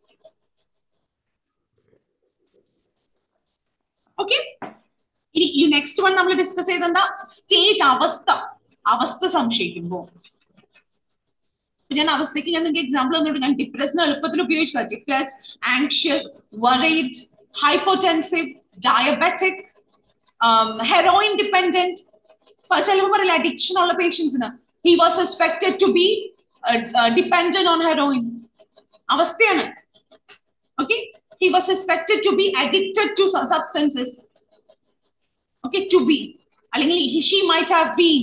ഓക്കെ, ഇനി ഈ നെക്സ്റ്റ് വൺ നമ്മൾ ഡിസ്കസ് ചെയ്തെന്താ? സ്റ്റേറ്റ്, അവസ്ഥ. അവസ്ഥ സംശയിക്കുമ്പോ ഞാൻ അവസ്ഥയ്ക്ക് ഞാൻ നിങ്ങൾക്ക് എക്സാമ്പിൾ തന്നിട്ട് ഞാൻ ഡിപ്രസ്ഡ് എളുപ്പത്തിൽ ഉപയോഗിച്ചത്. Depressed, anxious, worried, hypotensive, diabetic, heroin dependent, ചിലപ്പോൾ പറയില്ല അഡിക്ഷൻ ഉള്ള പേഷ്യൻസിന് he was suspected to be dependent on heroin. അവസ്ഥയാണ്. Okay, he was suspected to be addicted to substances. Okay, to be അല്ലെങ്കിൽ she might have been.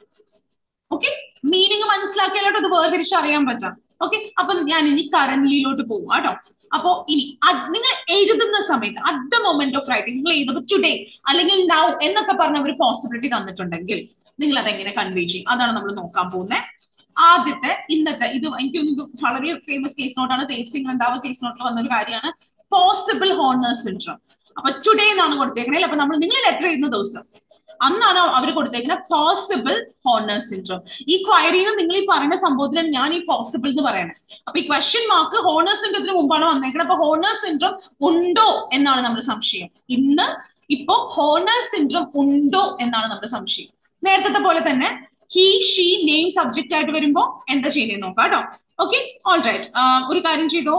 Okay, meaning മനസ്സിലാക്കിയാലോട്ട് അത് വേർതിരിച്ച് അറിയാൻ പറ്റാം. ഓക്കെ, അപ്പൊ ഞാൻ ഇനി കറന്റ്ലിയിലോട്ട് പോകും കേട്ടോ. അപ്പോ ഇനി നിങ്ങൾ എഴുതുന്ന സമയത്ത് at the moment of writing നിങ്ങൾ എഴുതുമ്പോൾ ടുഡേ അല്ലെങ്കിൽ നൗ എന്നൊക്കെ പറഞ്ഞ ഒരു പോസിബിലിറ്റി തന്നിട്ടുണ്ടെങ്കിൽ നിങ്ങൾ അതെങ്ങനെ കൺവേ ചെയ്യും, അതാണ് നമ്മൾ നോക്കാൻ പോകുന്നത്. ആദ്യത്തെ ഇന്നത്തെ ഇത് എനിക്ക് വളരെ ഫേമസ് കേസ് നോട്ടാണ്, തേസിംഗ് രണ്ടാമത് കേസ് നോട്ടിൽ വന്ന ഒരു കാര്യമാണ് പോസിബിൾ ഹോർണർ സിൻഡ്രോം. അപ്പൊ ടുഡേ എന്നാണ് കൊടുത്തേക്കുന്നത്. അപ്പൊ നമ്മൾ നിങ്ങൾ ലെറ്റർ ചെയ്യുന്ന ദിവസം അന്നാണ് അവർ കൊടുത്തേക്കുന്നത് പോസിബിൾ ഹോർണർ സിൻഡ്രോം. ഈ ക്വയറിയിൽ നിന്ന് നിങ്ങൾ ഈ പറഞ്ഞ സംഭവത്തിലാണ് ഞാൻ ഈ പോസിബിൾ എന്ന് പറയണത്. അപ്പൊ ഈ ക്വസ്റ്റ്യൻ മാർക്ക് ഹോർണർ സിൻഡ്രോത്തിന് മുമ്പാണ് വന്നേക്കുന്നത്. അപ്പൊ ഹോർണർ സിൻഡ്രോം ഉണ്ടോ എന്നാണ് നമ്മുടെ സംശയം. ഇന്ന് ഇപ്പോ ഹോർണർ സിൻഡ്രോം ഉണ്ടോ എന്നാണ് നമ്മുടെ സംശയം. നേരത്തെ പോലെ തന്നെ ഹി ഷീ നെയിം സബ്ജക്റ്റ് ആയിട്ട് വരുമ്പോ എന്താ ചെയ്യുന്നത് നോക്കാം കേട്ടോ. Okay, all right. ഒരു കാര്യം ചെയ്തോ.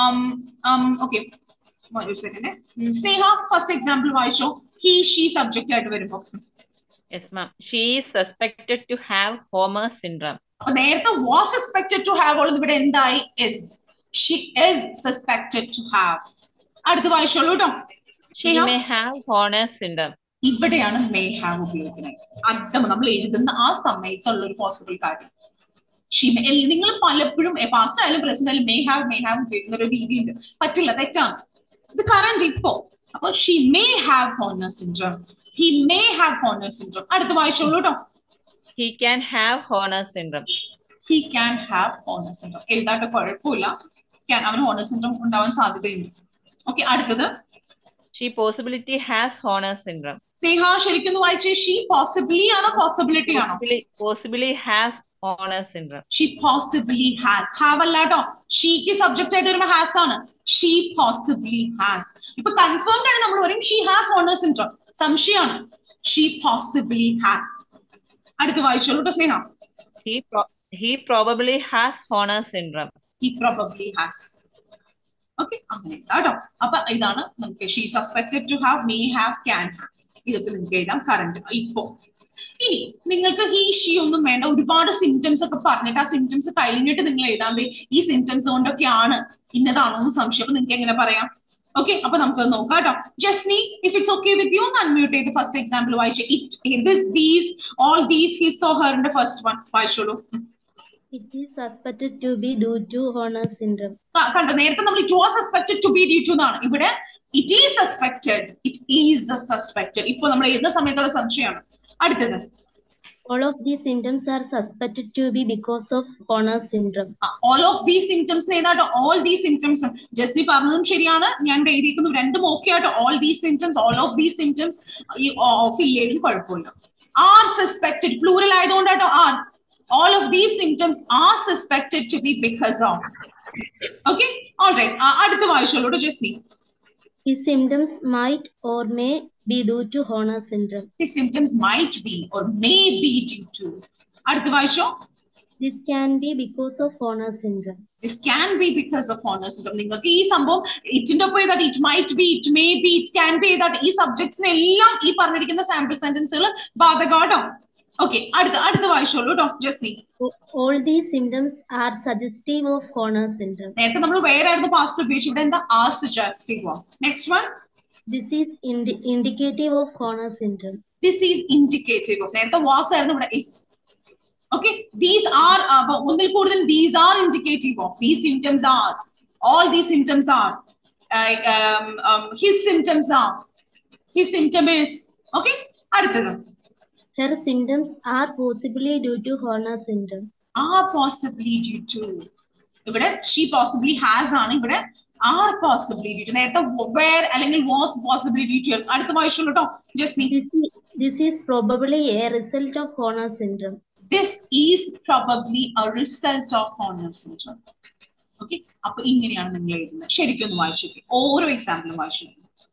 ഓക്കെ, ഒരു സെക്കൻഡ്. സ്നേഹ ഫസ്റ്റ് എക്സാമ്പിൾ വായിച്ചോ. ഹി ഷീ സബ്ജക്റ്റ് ആയിട്ട് വരുമ്പോ. Yes, ma'am. She is suspected to have Homer syndrome. അപ്പൊ നേരത്തെ was suspected to have ഉള്ളത് ഇവിടെ എന്തായി? is. She is suspected to have. അടുത്ത് വായിച്ചോളൂ കേട്ടോ. She may have Horner syndrome. ഇവിടെയാണ് മേ ഹാവ് ഉപയോഗിക്കുന്നത്. അർത്ഥം നമ്മൾ എഴുതുന്ന ആ സമയത്തുള്ള ഒരു പോസിബിൾ കാര്യം. നിങ്ങൾ പലപ്പോഴും പാസ്റ്റ് ആയാലും പ്രസന്റ് ആയാലും മേ ഹാവ് മേ ഹാവ് ഉപയോഗിക്കുന്ന ഒരു രീതിയുണ്ട്. പറ്റില്ല, തെറ്റാണ്. ഇത് കറന്റ് ഇപ്പോ. അപ്പൊ she may have Horner syndrome, he may have Horner syndrome. അടുത്ത് വായിച്ചോളൂ കേട്ടോ. He can have Horner syndrome. He can have Horner syndrome. എഴുതാട്ട് കുഴപ്പമില്ല, ക്യാൻ അവന് ഹോർണർ സിൻഡ്രോം ഉണ്ടാവാൻ സാധ്യതയുണ്ട്. ഓക്കെ, അടുത്തത് She possibility has Horner syndrome. Sneha ശരിക്കും വായിച്ചേ. ഷീ പോസിബിലി ആണോ പോസിബിലിറ്റി ആണോ? Possibly, possibly has Horner syndrome. She possibly has. Have അല്ല കേട്ടോ. ഷീക്ക് സബ്ജക്ട് ആയിട്ട് വരുമ്പോ ഹാസ് ആണ്. She possibly has. ഇപ്പൊ കൺഫേംഡ് ആണ് നമ്മൾ പറയും ഷീ ഹാസ് ഹോർണർ സിൻഡ്രോം. സംശയമാണ്. She possibly has. അടുത്ത് വായിച്ചോളൂ കേട്ടോ Sneha. He pro he probably has Horner syndrome. He probably has. ഓക്കെ, അങ്ങനെ കേട്ടോ. അപ്പൊ ഇതാണ് നമുക്ക് she suspected to have, may have, can have. ഇതൊക്കെ നിങ്ങൾക്ക് എഴുതാം കറന്റ് ഇപ്പോ. ഇനി നിങ്ങൾക്ക് ഹി ഷീ ഒന്നും വേണ്ട. ഒരുപാട് സിംറ്റംസ് ഒക്കെ പറഞ്ഞിട്ട് ആ സിംറ്റംസ് കഴിഞ്ഞിട്ട് നിങ്ങൾ എഴുതാണ്ട് ഈ സിംറ്റംസ് കൊണ്ടൊക്കെയാണ് ഇന്നതാണോ എന്ന് സംശയം. അപ്പൊ നിങ്ങൾക്ക് എങ്ങനെ പറയാം? ഓക്കെ, അപ്പൊ നമുക്ക് നോക്കാം കേട്ടോ. Jasni, if it's okay with you ഒന്ന് അൺമ്യൂട്ട് ചെയ്ത് ഫസ്റ്റ് എക്സാമ്പിൾ വായിച്ചു. It this these all these he so ഹെറിന്റെ ഫസ്റ്റ് വൺ വായിച്ചോളൂ. It is suspected to be due to Horner syndrome. കണ്ടോ, നേരത്തെ നമ്മൾ it was suspected to be due to എന്നാണ്. ഇവിടെ it is suspected, it is suspected. ഇപ്പൊ നമ്മൾ എഴുതുന്ന സമയത്തുള്ള സംശയമാണ്. അടുത്തത് All of these symptoms are suspected to be because of Horner syndrome. All of these symptoms ഏതാട്ടോ? All these symptoms. ജസ്റ്റി പറഞ്ഞതും ശരിയാണ്, ഞാൻ എഴുതിയിരിക്കുന്നു രണ്ടും ഓക്കെ ആട്ടോ. All these symptoms, all of these symptoms ഈ ഫില്ലേഡിൽ കുഴപ്പമില്ല. ആർ സസ്പെക്ടഡ് പ്ലൂറൽ ആയതുകൊണ്ടാട്ടോ are. All of these symptoms are suspected to be because of. Okay, all right. അടുത്ത വായിച്ചോളൂ Jasni. His symptoms might or may be due to Horner syndrome. His symptoms might be or may be due to. അടുത്ത വായിച്ചോ. This can be because of Horner syndrome. This can be because of Horner syndrome. നിങ്ങൾക്ക് ഈ സംഭവം ഇറ്റിന്റെ ഒപ്പം that it might be, it may be, it can be that ഈ സബ്ജക്ട്സിനെ എല്ലാം ഈ പറഞ്ഞിരിക്കുന്ന സാമ്പിൾ സെന്റൻസുകൾ ബാധകമാട്ടോ. ഓക്കെ, അടുത്ത അടുത്ത വായിച്ചോളൂ കേട്ടോ Jasni. All these symptoms are suggestive of Horner syndrome. നേരത്തെ നമ്മൾ വേറെ ആയിരുന്നു പാസ്റ്റ് ഉപയോഗിച്ചു. ഇവിടെ എന്താ? Are suggestive. Next one. This is indi indicative of Horner syndrome. This is indicative of. നേരത്തെ was ആയിരുന്നു, ഇവിടെ is. Okay, these are ഒന്നിൽ കൂടുതൽ these are indicative of. These symptoms are. All these symptoms are. Uh, um, um, his symptoms are. His symptom is. Okay, അടുത്തത്. Her symptoms are possibly due to Horner syndrome. Are possibly due to. ഇവിടെ she possibly has ആണ്. ഇവിടെ are possibly due to. നേരത്തെ where അല്ലെങ്കിൽ was possibly due to. അടുത്ത വായിച്ചോളൂ കേട്ടോ Jasni. This is, this is probably a result of Horner syndrome. This is probably a result of Horner syndrome. Okay, അപ്പൊ ഇങ്ങനെയാണ് നിങ്ങൾ എഴുതുന്നത്. ശരിക്കും ഒന്ന് വായിച്ചു ഓരോ എക്സാമ്പിളും വായിച്ചു.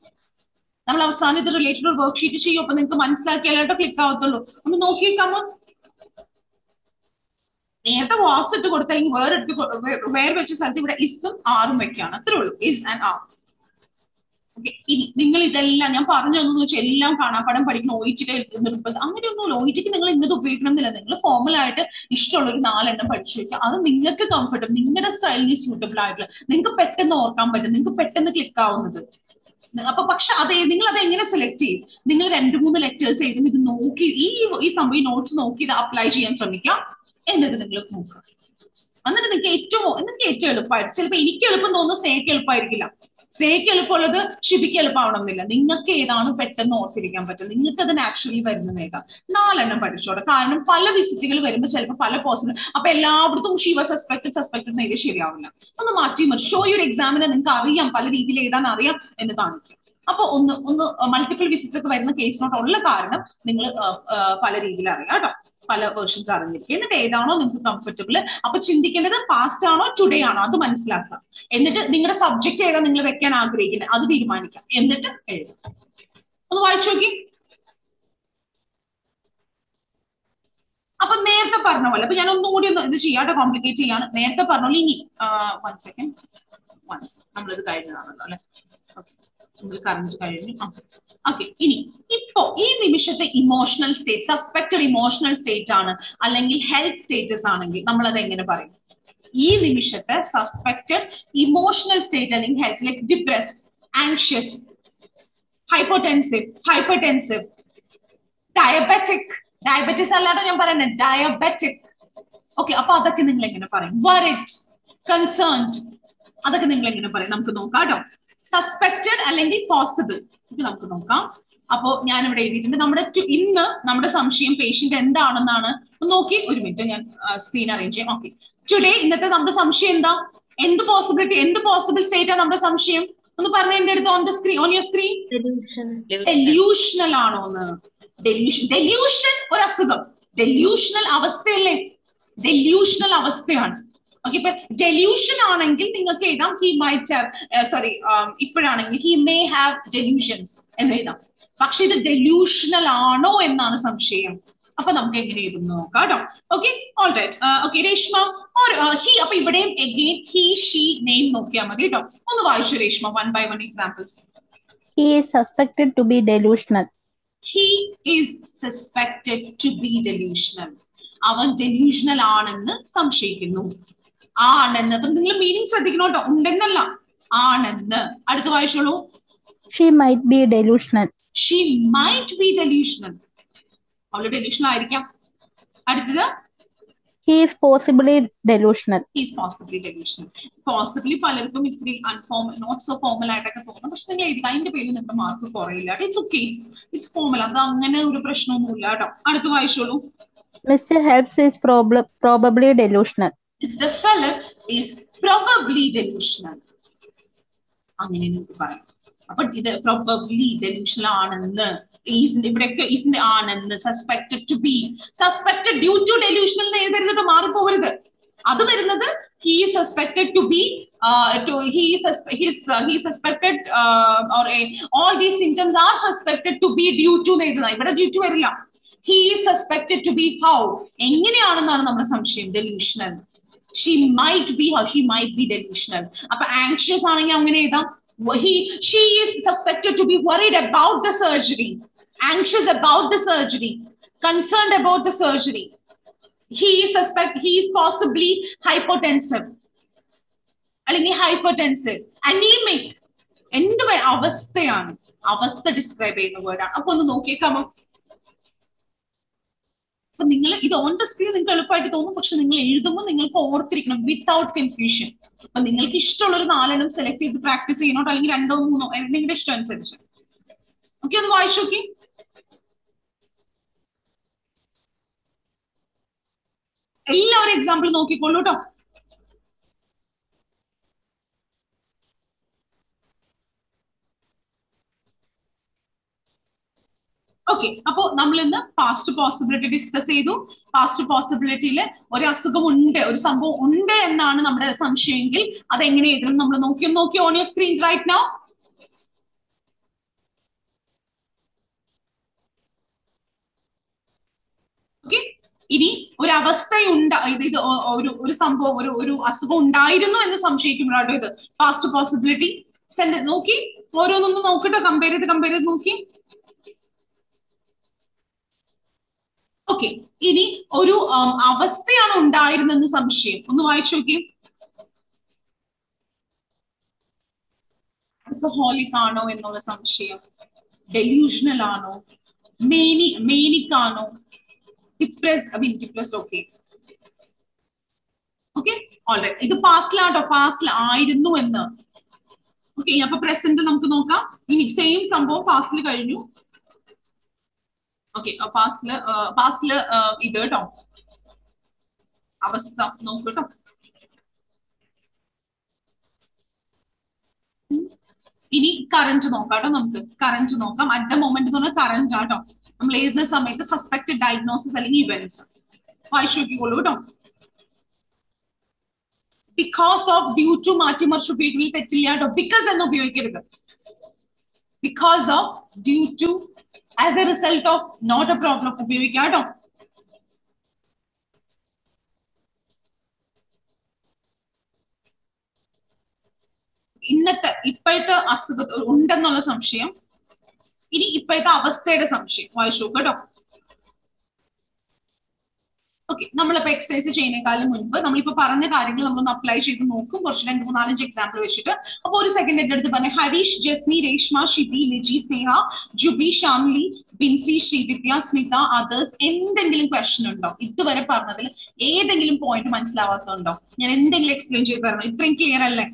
നമ്മൾ അവസാനം ഇത് റിലേറ്റഡ് ഒരു വർക്ക്ഷീറ്റ് ചെയ്യും. അപ്പൊ നിങ്ങൾക്ക് മനസ്സിലാക്കിയാലോട്ടോ ക്ലിക്ക് ആവത്തുള്ളൂ. ഒന്ന് നോക്കിയേക്കാമോ? നേരത്തെ വാസ് ഇട്ട് കൊടുത്ത അല്ലെങ്കിൽ വേറെ ഇട്ട് വേറെ വെച്ച സ്ഥലത്ത് ഇവിടെ ഇസും ആറും വെക്കാണ്. അത്രേ ഉള്ളൂ, ഇസ് ആൻഡ് ആർ. ഓക്കെ, ഇനി നിങ്ങൾ ഇതെല്ലാം ഞാൻ പറഞ്ഞു തന്നു വെച്ചാൽ എല്ലാം കാണാപ്പാടം പഠിക്കണം, ഒയിറ്റിക്ക് നിർബന്ധം അങ്ങനെയൊന്നുമില്ല. ഒയിറ്റിക്ക് നിങ്ങൾ ഇന്നത് ഉപയോഗിക്കണം എന്നില്ല. നിങ്ങൾ ഫോർമൽ ആയിട്ട് ഇഷ്ടമുള്ള ഒരു നാലെണ്ണം പഠിച്ചു വെക്കുക. അത് നിങ്ങൾക്ക് കംഫർട്ടബിൾ, നിങ്ങളുടെ സ്റ്റൈലിന് സ്യൂട്ടബിൾ ആയിട്ടുള്ള, നിങ്ങൾക്ക് പെട്ടെന്ന് ഓർക്കാൻ പറ്റും, നിങ്ങൾക്ക് പെട്ടെന്ന് ക്ലിക്ക് ആവുന്നത്. അപ്പൊ പക്ഷെ അത് നിങ്ങൾ അത് എങ്ങനെ സെലക്ട് ചെയ്യും? നിങ്ങൾ രണ്ട് മൂന്ന് ലെറ്റേഴ്സ് എഴുതും, ഇത് നോക്കി ഈ ഈ സംഭവം ഈ നോട്ട്സ് നോക്കി ഇത് അപ്ലൈ ചെയ്യാൻ ശ്രമിക്കാം. എന്നിട്ട് നിങ്ങൾ നോക്കുക. എന്നിട്ട് നിങ്ങൾക്ക് ഏറ്റവും നിങ്ങൾക്ക് ഏറ്റവും എളുപ്പമായിട്ട്, ചിലപ്പോൾ എനിക്ക് എളുപ്പം തോന്നുന്നു സ്നേഹക്ക് എളുപ്പമായിരിക്കില്ല, സ്നേഹക്ക് എളുപ്പമുള്ളത് ഷിബിക്ക് എളുപ്പമാവണമെന്നില്ല. നിങ്ങൾക്ക് ഏതാണ് പെട്ടെന്ന് ഓർത്തിരിക്കാൻ പറ്റും, നിങ്ങൾക്ക് അത് നാച്ചുറലി വരുന്നതേക്കാം. നാലെണ്ണം പഠിച്ചോട്ടെ. കാരണം പല വിസിറ്റുകൾ വരുമ്പോൾ ചിലപ്പോൾ പല പോസിബിൾ, അപ്പൊ എല്ലായിടത്തും ഷീ വാസ് സസ്പെക്ടഡ് സസ്പെക്ടഡ് എന്ന് എഴുതി ശരിയാവില്ല. ഒന്ന് മാറ്റി മതി. ഷോ യു ഒരു എക്സാമിന് നിങ്ങൾക്ക് അറിയാം, പല രീതിയിൽ എഴുതാൻ അറിയാം എന്ന് കാണിക്കും. അപ്പൊ ഒന്ന് ഒന്ന് മൾട്ടിപ്പിൾ വിസിറ്റ്സ് ഒക്കെ വരുന്ന കേസ് നോട്ട് ഉള്ള കാരണം നിങ്ങൾ പല രീതിയിൽ അറിയാം കേട്ടോ, പല വേർഷൻസ് അറിഞ്ഞിരിക്കും. എന്നിട്ട് ഏതാണോ നിങ്ങൾക്ക് കംഫർട്ടബിൾ, അപ്പൊ ചിന്തിക്കേണ്ടത് പാസ്റ്റ് ആണോ ടുഡേ ആണോ അത് മനസ്സിലാക്കാം. എന്നിട്ട് നിങ്ങളുടെ സബ്ജക്ട് ഏതാ നിങ്ങൾ വെക്കാൻ ആഗ്രഹിക്കുന്നത് അത് തീരുമാനിക്കാം. എന്നിട്ട് എഴുതാം. ഒന്ന് വായിച്ചു നോക്കി. അപ്പൊ നേരത്തെ പറഞ്ഞ പോലെ, അപ്പൊ ഞാൻ ഒന്നും കൂടി ഒന്ന് ഇത് ചെയ്യാട്ടോ, കോംപ്ലിക്കേറ്റ് ചെയ്യാണ്. നേരത്തെ പറഞ്ഞ പോലെ ഇനി വൺ സെക്കൻഡ് വൺ നമ്മളിത് കഴിഞ്ഞതാണല്ലോ അല്ലെ. ഓക്കെ, നമ്മൾ കറണ്ട് കഴിഞ്ഞു. ഓക്കെ, ഇനി ഇപ്പോ ഈ നിമിഷത്തെ emotional state, suspected emotional state ആണ് അല്ലെങ്കിൽ ഹെൽത്ത് സ്റ്റേറ്റസ് ആണെങ്കിൽ നമ്മൾ അത് എങ്ങനെ പറയും? ഈ നിമിഷത്തെ സസ്പെക്റ്റഡ് ഇമോഷണൽ സ്റ്റേറ്റ് അല്ലെങ്കിൽ health, like depressed, anxious, hypotensive, hypertensive, diabetic, diabetes അല്ലാതെ ഞാൻ പറയുന്നത് ഡയബറ്റിക്. ഓക്കെ, അപ്പൊ അതൊക്കെ നിങ്ങൾ എങ്ങനെ പറയും? വറിഡ്, കൺസേൺഡ്, അതൊക്കെ നിങ്ങൾ എങ്ങനെ പറയും? നമുക്ക് നോക്കാം കേട്ടോ. സസ്പെക്റ്റഡ് അല്ലെങ്കിൽ പോസിബിൾ ഇത് നമുക്ക് നോക്കാം. അപ്പോ ഞാൻ ഇവിടെ എഴുതിയിട്ടുണ്ട്. നമ്മുടെ ഇന്ന് നമ്മുടെ സംശയം പേഷ്യന്റ് എന്താണെന്നാണ്. നോക്കി, ഒരു മിനിറ്റ് ഞാൻ സ്ക്രീൻ അറേഞ്ച് ചെയ്യാം. ഓക്കെ, ടുഡേ ഇന്നത്തെ നമ്മുടെ സംശയം എന്താ? എന്ത് പോസിബിലിറ്റി, എന്ത് പോസിബിൾ സ്റ്റേറ്റ് ആണ് നമ്മുടെ സംശയം? ഒന്ന് പറഞ്ഞ എന്റെ അടുത്ത് on the screen, on your screen. Delusional ആണോന്ന്? ഡെല്യൂഷൻ, ഡെല്യൂഷൻ ഒരു അസുഖം, ഡെല്യൂഷണൽ അവസ്ഥയല്ലേ? ഡെല്യൂഷണൽ അവസ്ഥയാണ്. ഓക്കെ, ഇപ്പൊ ഡെല്യൂഷൻ ആണെങ്കിൽ നിങ്ങൾക്ക് എഴുതാം ഹി മൈറ്റ് ഹാവ്, സോറി ഇപ്പോഴാണെങ്കിൽ ഹി മേ ഹാവ് ഡെല്യൂഷൻസ് എന്ന് എഴുതാം. പക്ഷെ ഇത് ഡെല്യൂഷണൽ ആണോ എന്നാണ് സംശയം. അപ്പൊ നമുക്ക് എങ്ങനെ എഴുതും നോക്കാം കേട്ടോ. Okay, all right. Okay, Reshma he, അപ്പൊ ഇവിടെയും അഗെയിൻ ഹി ഷീ നെയിം നോക്കിയാൽ മതി കേട്ടോ. ഒന്ന് വായിച്ചു Reshma, one by one examples. He is suspected to be delusional. He is suspected to be delusional. അവൻ ഡെല്യൂഷണൽ ആണെന്ന് സംശയിക്കുന്നു. ആണെന്ന്, അപ്പൊ നിങ്ങൾ മീനിങ് ശ്രദ്ധിക്കണം കേട്ടോ, ഉണ്ടെന്നല്ല, ആണെന്ന്. അടുത്ത വായിച്ചോളൂ. She might be delusional. She might be delusional. അവള് ഡെല്യൂഷണൽ ആയിരിക്കാം. അടുത്തത് He is possibly delusional. He is possibly delusional. Possibly പലർക്കും ഇത്തിരി അൺഫോർമൽ, നോട്ട് സോ ഫോർമൽ ആയിട്ടൊക്കെ തോന്നും. പക്ഷെ നിങ്ങൾ എഴുതി അതിന്റെ പേരിൽ നിങ്ങൾക്ക് മാർക്ക് കുറയില്ല. ഇറ്റ്സ് ഓക്കെ, ഇറ്റ്സ് ഫോർമൽ, അത് അങ്ങനെ ഒരു പ്രശ്നമൊന്നുമില്ല കേട്ടോ. അടുത്ത് വായിച്ചോളൂ. Mister Phelps is prob- probably delusional. Mister Phelps is probably delusional. അങ്ങനെ നിങ്ങൾക്ക് പറയാം. അപ്പൊ ഇത് probably delusional ആണെന്ന്, ഇവിടെയൊക്കെ ഈസിന്റെ ആണെന്ന്, suspected to be, suspected due to delusional എന്ന് എഴുതരുത്, മാറിപ്പോവരുത്. അത് വരുന്നത് he is suspected to be uh, to he is his uh, he is suspected uh, or a, all these symptoms are suspected to be due to എന്ന് എഴുതുന്നത്. ഇവിടെ due to വരില്ല. He is suspected to be how, എങ്ങനെയാണെന്നാണ് നമ്മുടെ സംശയം, delusional. She might be how, she might be delusional. അപ്പൊ anxious ആണെങ്കിൽ അങ്ങനെ എഴുതാം. He, she is suspected to be worried about the surgery, anxious about the surgery, concerned about the surgery. He is suspect, he is possibly hypotensive, അല്ലെങ്കിൽ hypertensive, anemic. എന്ത് അവസ്ഥയാണ്, അവസ്ഥ describe ചെയ്യുന്ന വേർഡാണ്. അപ്പൊ ഒന്ന് നോക്കിയേക്കാമോ? അപ്പൊ നിങ്ങൾ ഇത് ഓൺ ദ സ്ക്രീൻ നിങ്ങൾക്ക് എളുപ്പമായിട്ട് തോന്നും, പക്ഷെ നിങ്ങൾ എഴുതുമ്പോൾ നിങ്ങൾക്ക് ഓർത്തിരിക്കണം വിത്തൗട്ട് കൺഫ്യൂഷൻ. അപ്പൊ നിങ്ങൾക്ക് ഇഷ്ടമുള്ള ഒരു നാലെണ്ണം സെലക്ട് ചെയ്ത് പ്രാക്ടീസ് ചെയ്യണോട്ടോ, അല്ലെങ്കിൽ രണ്ടോ മൂന്നോ നിങ്ങളുടെ ഇഷ്ടം അനുസരിച്ച്. ഓക്കെ, ഒന്ന് വായിച്ചു നോക്കി. എല്ലാവരും എക്സാമ്പിൾ നോക്കിക്കോളൂ കേട്ടോ. ഓക്കെ, അപ്പോ നമ്മൾ ഇന്ന് പാസ്റ്റ് പോസിബിലിറ്റി ഡിസ്കസ് ചെയ്തു. പാസ്റ്റ് പോസിബിലിറ്റിയിൽ ഒരു അസുഖം ഉണ്ട്, ഒരു സംഭവം ഉണ്ട് എന്നാണ് നമ്മുടെ സംശയമെങ്കിൽ അത് എങ്ങനെ എഴുതണം നമ്മൾ നോക്കി നോക്കി on your screen right now. Okay, ഇനി ഒരു ഒരവസ്ഥയുണ്ട ഇത് ഇത് ഒരു ഒരു സംഭവം ഒരു ഒരു അസുഖം ഉണ്ടായിരുന്നു എന്ന് സംശയിക്കുമ്പോഴാട്ടോ ഇത് പാസ്റ്റ് പോസിബിലിറ്റി. സെന്റൻസ് നോക്കി ഓരോന്നൊന്നും നോക്കിട്ടോ, കമ്പയർ ചെയ്ത് കമ്പയർ ചെയ്ത് നോക്കി. ഓക്കെ, ഇനി ഒരു അവസ്ഥയാണ് ഉണ്ടായിരുന്നെന്ന് സംശയം. ഒന്ന് വായിച്ചു നോക്കി. ആൽക്കഹോളിക് ആണോ എന്നുള്ള സംശയം, ഡെലൂഷണൽ ആണോ, മേനി മേനിക് ആണോ, depress I mean depress. Okay okay alright, ഇത് പാസ്റ്റിലാട്ടോ, പാസ്റ്റിൽ ആയിരുന്നു എന്ന്. ഓക്കെ, അപ്പൊ പ്രസന്റ് നമുക്ക് നോക്കാം. ഇനി സെയിം സംഭവം പാസ്റ്റിൽ കഴിഞ്ഞു. ഓക്കെ, പാസ്റ്റില് പാസ്റ്റില് ഇത് കേട്ടോ അവസ്ഥ നോക്കൂ കേട്ടോ. ഇനി കറന്റ് നോക്കാം കേട്ടോ. നമുക്ക് കറന്റ് നോക്കാം. അറ്റ് ദ മൊമെന്റ് എന്ന് പറഞ്ഞാൽ കറന്റ് ആട്ടോ. നമ്മൾ എഴുതുന്ന സമയത്ത് സസ്പെക്ടഡ് ഡയഗ്നോസിസ് അല്ലെങ്കിൽ ഇവന്റ്സ് വായിച്ചു നോക്കിക്കോളൂ കേട്ടോ. ബിക്കോസ് ഓഫ്, ഡ്യൂ ടു മാറ്റിമറിച്ച് ഉപയോഗിക്കുന്നത് തെറ്റില്ല കേട്ടോ. ബിക്കോസ് എന്ന് ഉപയോഗിക്കരുത്. Because of, due to, as a result of, not a problem ഉപയോഗിക്കാം കേട്ടോ. ഇന്നത്തെ ഇപ്പോഴത്തെ അസുഖ ഉണ്ടെന്നുള്ള സംശയം, ഇനി ഇപ്പോഴത്തെ അവസ്ഥയുടെ സംശയം വായിച്ചു കേട്ടോ. ഓക്കെ, നമ്മളിപ്പോ എക്സസൈസ് ചെയ്യുന്നതിനേക്കാളും മുൻപ് നമ്മളിപ്പോ പറഞ്ഞ കാര്യങ്ങൾ നമ്മളൊന്ന് അപ്ലൈ ചെയ്ത് നോക്കും. കുറച്ച് രണ്ട് മൂന്നാലഞ്ച് എക്സാമ്പിൾ വെച്ചിട്ട്. അപ്പൊ ഒരു സെക്കൻഡ് എന്റെ അടുത്ത് പറഞ്ഞ ഹരീഷ്, ജസ്നി, രേഷ്മ, ഷിബി, ലിജി, സ്നേഹ, ജുബി, ഷാംലി, ബിൻസി, ശ്രീവിദ്യ, സ്മിത, അതേഴ്സ് എന്തെങ്കിലും ക്വസ്റ്റൻ ഉണ്ടോ? ഇതുവരെ പറഞ്ഞതിൽ ഏതെങ്കിലും പോയിന്റ് മനസ്സിലാവാത്തതുണ്ടോ? ഞാൻ എന്തെങ്കിലും എക്സ്പ്ലെയിൻ ചെയ്ത് തരണോ? ഇത്രയും ക്ലിയർ അല്ലേ?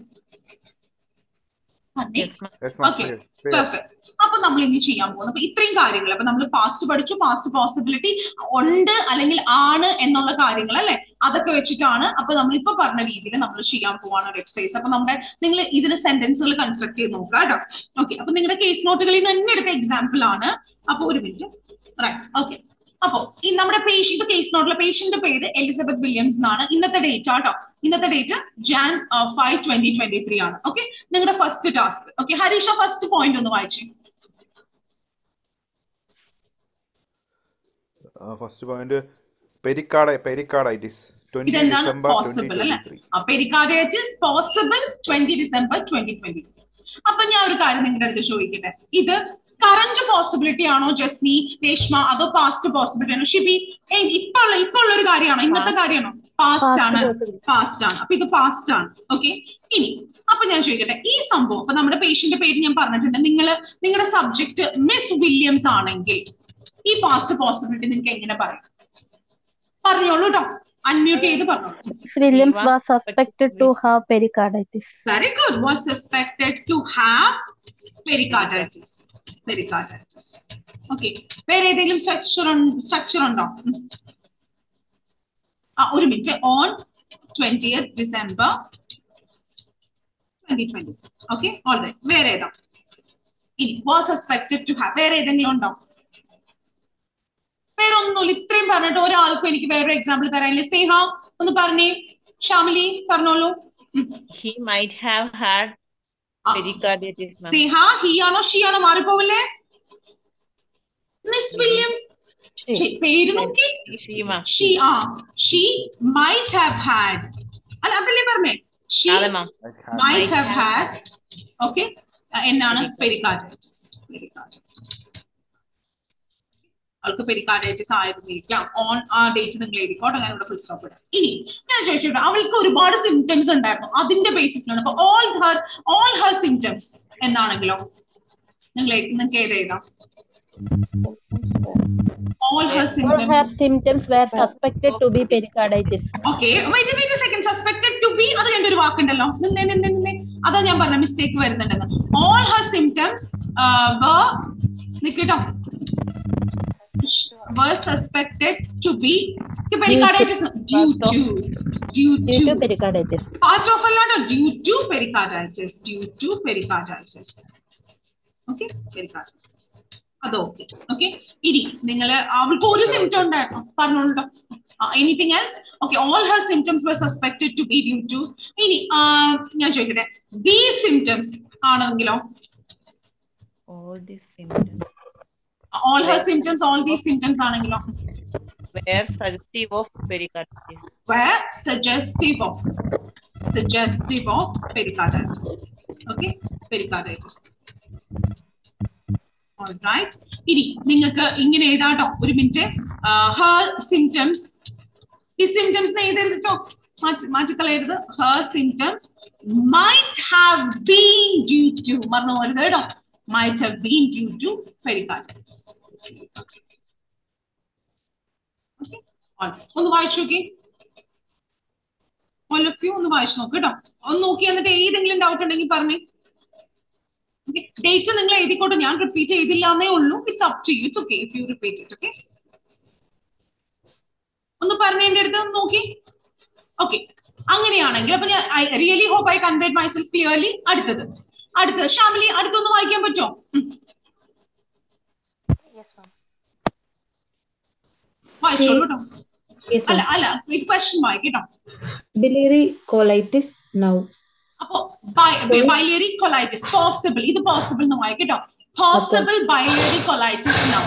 Okay, perfect. അപ്പൊ നമ്മൾ ഇനി ചെയ്യാൻ പോകുന്നത് അപ്പൊ ഇത്രയും കാര്യങ്ങൾ. അപ്പൊ നമ്മൾ പാസ്റ്റ് പഠിച്ചു, പാസ്റ്റ് പോസിബിലിറ്റി ഉണ്ട് അല്ലെങ്കിൽ ആണ് എന്നുള്ള കാര്യങ്ങൾ അല്ലെ, അതൊക്കെ വെച്ചിട്ടാണ്. അപ്പൊ നമ്മളിപ്പോ പറഞ്ഞ രീതിയിൽ നമ്മൾ ചെയ്യാൻ പോവാണ് ഒരു എക്സസൈസ്. അപ്പൊ നമ്മുടെ നിങ്ങൾ ഇതിന് സെന്റൻസുകൾ കൺസ്ട്രക്ട് ചെയ്ത് നോക്കുക കേട്ടോ. ഓക്കെ, അപ്പൊ നിങ്ങളുടെ കേസ് നോട്ടുകളിൽ നിന്ന് തന്നെ എടുത്ത എക്സാമ്പിൾ ആണ്. അപ്പൊ ഒരു മിനിറ്റ്, റൈറ്റ്. ഓക്കെ, അപ്പൊ ഈ നമ്മുടെ പേഷ്യൻ, ഇത് കേസ് നോട്ടിലെ പേഷ്യന്റെ പേര് എലിസബത്ത് വില്യംസ് എന്നാണ്. ഇന്നത്തെ ഡേറ്റ് ആട്ടോ, ഇന്നത്തെ date Jan five twenty twenty three ആണ്. ഓക്കെ, നിങ്ങളുടെ first task. Okay, Harisha first point ഒന്ന് വായിച്ചു. ഫസ്റ്റ് പോയിന്റ് പെരിക്കാർഡ് പെരിക്കാർഡൈറ്റിസ് ഇതെന്താണ് പോസിബിൾ അല്ലെ? Pericarditis possible twenty December twenty twenty. അപ്പൊ ഞാൻ ഒരു കാര്യം നിങ്ങളുടെ അടുത്ത് ചോദിക്കട്ടെ, ഇത് കറന്റ് പോസിബിലിറ്റി ആണോ ജസ്മി, രേഷ്മ, അതോ പാസ്റ്റ് പോസിബിലിറ്റി ആണോ ഷിബി? ഇപ്പൊ ഉള്ള ഇപ്പൊ ഉള്ള ഒരു കാര്യമാണോ? ഇന്നത്തെ കാര്യമാണോ? പാസ്റ്റ് ആണ്, പാസ്റ്റ് ആണ്. അപ്പൊ ഇത് പാസ്റ്റ് ആണ്. ഓക്കെ, ഇനി അപ്പൊ ഞാൻ ചോദിക്കട്ടെ, ഈ സംഭവം അപ്പൊ നമ്മുടെ പേഷ്യന്റെ പേര് ഞാൻ പറഞ്ഞിട്ടുണ്ട്. നിങ്ങൾ നിങ്ങളുടെ സബ്ജക്ട് മിസ് വില്യംസ് ആണെങ്കിൽ ഈ പാസ്റ്റ് പോസിബിലിറ്റി നിങ്ങൾക്ക് എങ്ങനെ പറയാം? പറഞ്ഞോളൂ കേട്ടോ, അൺമ്യൂട്ട് ചെയ്ത് പറഞ്ഞോളൂ. Williams was suspected to have pericarditis. Very good. Was suspected to have pericarditis. Pericarditis. Okay. വേറെ ഏതെങ്കിലും സ്ട്രക്ചർ സ്ട്രക്ചർ ഉണ്ടോ? ആ ഒരു minute. On twentieth December twenty twenty. Okay, alright. വേറെ ഏതാ? ഇനി was suspected to have, വേറെ ഏതെങ്കിലും ഉണ്ടോ? വേറെ ഒന്നുമില്ല. ഇത്രയും പറഞ്ഞിട്ട് ഒരാൾക്കും എനിക്ക് വേറൊരു എക്സാമ്പിൾ തരാനില്ലേ? സ്നേഹ ഒന്ന് പറഞ്ഞേ. ഷാമിലി പറഞ്ഞോളൂ. He might have had pericarditis. Sneha he ആണോ ഷീ ആണോ? മാറിപ്പോവില്ലേ? മിസ് വില്യംസ് പേര് നോക്കി. ഷീ ആ ഷീ മൈറ്റ് ഹാവ് ഹാഡ് അല്ല അതല്ലേ പറഞ്ഞേ? She might have had. Okay, എന്നാണ് പെരിക്കാർഡൈറ്റിസ്. പെരിക്കാർഡൈറ്റിസ് അവൾക്ക് പെരിക്കാർഡൈറ്റിസ് ആയിരുന്നിരിക്കാം. ഓൺ ആ ഡേറ്റ് നിങ്ങൾ എഴുതിക്കോട്ടെ, ഞാൻ ഇവിടെ ഫുൾ സ്റ്റോപ്പ് ഇടാം. ഇനി ഞാൻ ചോദിച്ചോട്ടെ, അവൾക്ക് ഒരുപാട് സിംറ്റംസ് ഉണ്ടായിരുന്നു, അതിന്റെ ബേസിസിലാണ്. അപ്പൊ all her all her symptoms എന്നാണെങ്കിലോ നിങ്ങൾ നിങ്ങൾക്ക് ഏത് എഴുതാം? All her symptoms. All her symptoms were suspected to be pericarditis. Okay, wait wait a second. Suspected to be അത് കണ്ട ഒരു വാക്കുണ്ടല്ലോ. നിന്നേ നിന്നേ നിന്നേ അതാ ഞാൻ പറഞ്ഞ മിസ്റ്റേക്ക് വരുന്നുണ്ടെന്ന്. All her symptoms uh, were നിക്കട്ടോ were suspected to be pericarditis due to due Due to to pericarditis. part of അല്ലാണ്ട് due to pericarditis due to pericarditis. Okay, pericarditis. അതൊക്കെ ഓക്കെ. ഇനി നിങ്ങൾ അവൾക്ക് ഒരു സിംറ്റം ഉണ്ടായിരുന്നു പറഞ്ഞോളൂ. Anything else? Okay, all her symptoms were suspected to be due to. ഇനി ഞാൻ ചോദിക്കട്ടെ, ദീസ് സിംറ്റംസ് ആണെങ്കിലോ? All these symptoms. All her symptoms all these symptoms ആണെങ്കിലോ? were suggestive of pericarditis. Were suggestive of suggestive of pericarditis. Okay, pericarditis. All right. ഇനി നിങ്ങൾക്ക് ഇങ്ങനെ എഴുതാട്ടോ ഒരു മിനിറ്റ്. her symptoms, ഈ symptoms എഴുതരുതോ, മാറ്റിക്കളയരുത്. her symptoms might have been due to, മറന്നു പോകരുത് കേട്ടോ, might have been due to pericarditis. Okay. ഒന്ന് വായിച്ചു നോക്കി, all of you ഒന്ന് വായിച്ചു നോക്ക് കേട്ടോ. ഒന്ന് നോക്കി എന്നിട്ട് ഏതെങ്കിലും ഡൗട്ട് ഉണ്ടെങ്കിൽ പറഞ്ഞേ. ഡേറ്റ് നിങ്ങൾ എഴുതിക്കോട്ടെ, ഞാൻ റിപ്പീറ്റ് ചെയ്തില്ല എന്നേ ഉള്ളൂ. It's up to you, it's okay if you repeat it. Okay, ഒന്ന് പറഞ്ഞ എന്റെ അടുത്ത് ഒന്ന് നോക്കി. ഓക്കെ, അങ്ങനെയാണെങ്കിൽ അപ്പൊ ഞാൻ I really hope I conveyed myself clearly. അടുത്തത് അടുത്തത് ഷാമിലി, അടുത്തൊന്ന് വായിക്കാൻ പറ്റുമോ? വായിച്ചോളൂ കേട്ടോ. അല്ല അല്ല ക്വസ്റ്റ്യൻ വായിക്കട്ടോ. Biliary colitis now. അപ്പോ ബൈലിയറി കൊലൈറ്റിസ് പോസിബിൾ, ഇത് പോസിബിൾ എന്ന് വായിക്കട്ടോ. Possible ബൈലിയറി കൊലൈറ്റിസ് now.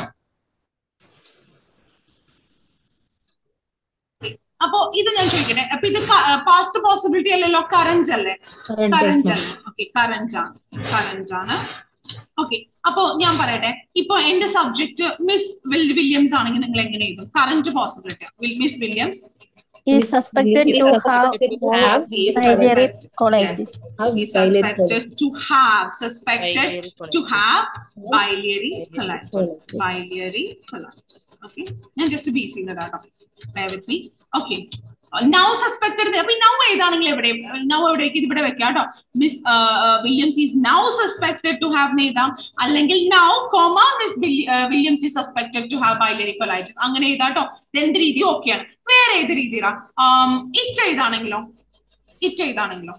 അപ്പോ ഇത് ഞാൻ ചോദിക്കട്ടെ, അപ്പൊ ഇത് പാസ്റ്റ് പോസിബിലിറ്റി അല്ലല്ലോ, കറന്റ് അല്ലേ? കറന്റ് അല്ലേ? ഓക്കെ, കറന്റ് ആണ്, കറന്റ് ആണ്. ഓക്കെ, അപ്പോ ഞാൻ പറയട്ടെ, ഇപ്പൊ എന്റെ സബ്ജക്ട് മിസ് വില്യംസ് ആണെങ്കിൽ നിങ്ങൾ എങ്ങനെ എഴുതും? Current possibility Miss Williams is suspected to have biliary colitis. He suspected to have suspected to have biliary colitis. Biliary colitis. Okay. Now just to be seen the data. Bear with me. Okay. Now suspected. അപ്പൊ now ഏതാണെങ്കിൽ എവിടെ now എവിടേക്ക് ഇത് ഇവിടെ വെക്കാം കേട്ടോ. Miss Williams is now suspected to have എഴുതാം, അല്ലെങ്കിൽ now comma Miss Williams is suspected to have biliary colitis. അങ്ങനെ എഴുതാട്ടോ. രണ്ട് രീതി ഓക്കെയാണ്. വേറെ ഏത് രീതിയിലാ? ഇറ്റ് എഴുതാണെങ്കിലോ, ഇറ്റ് എഴുതാണെങ്കിലോ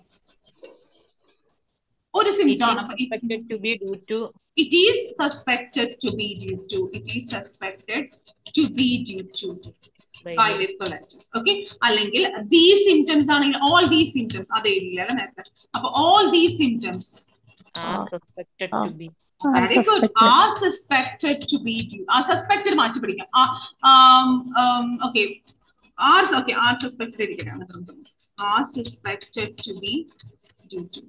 ഒരു സിംറ്റം ആണ്. To be due to, it is suspected to be due to, it is suspected to be due to biliary colitis. Okay, അല്ലെങ്കിൽ these symptoms ആണെങ്കിൽ all these symptoms അത് എഴുതിയില്ല നേരത്തെ. അപ്പൊ all these symptoms are suspected to be. Very good. Are suspected to be due. Are suspected മാറ്റി പിടിക്കാം. Um, um, okay. Are okay. Are suspected. Are suspected to be due to.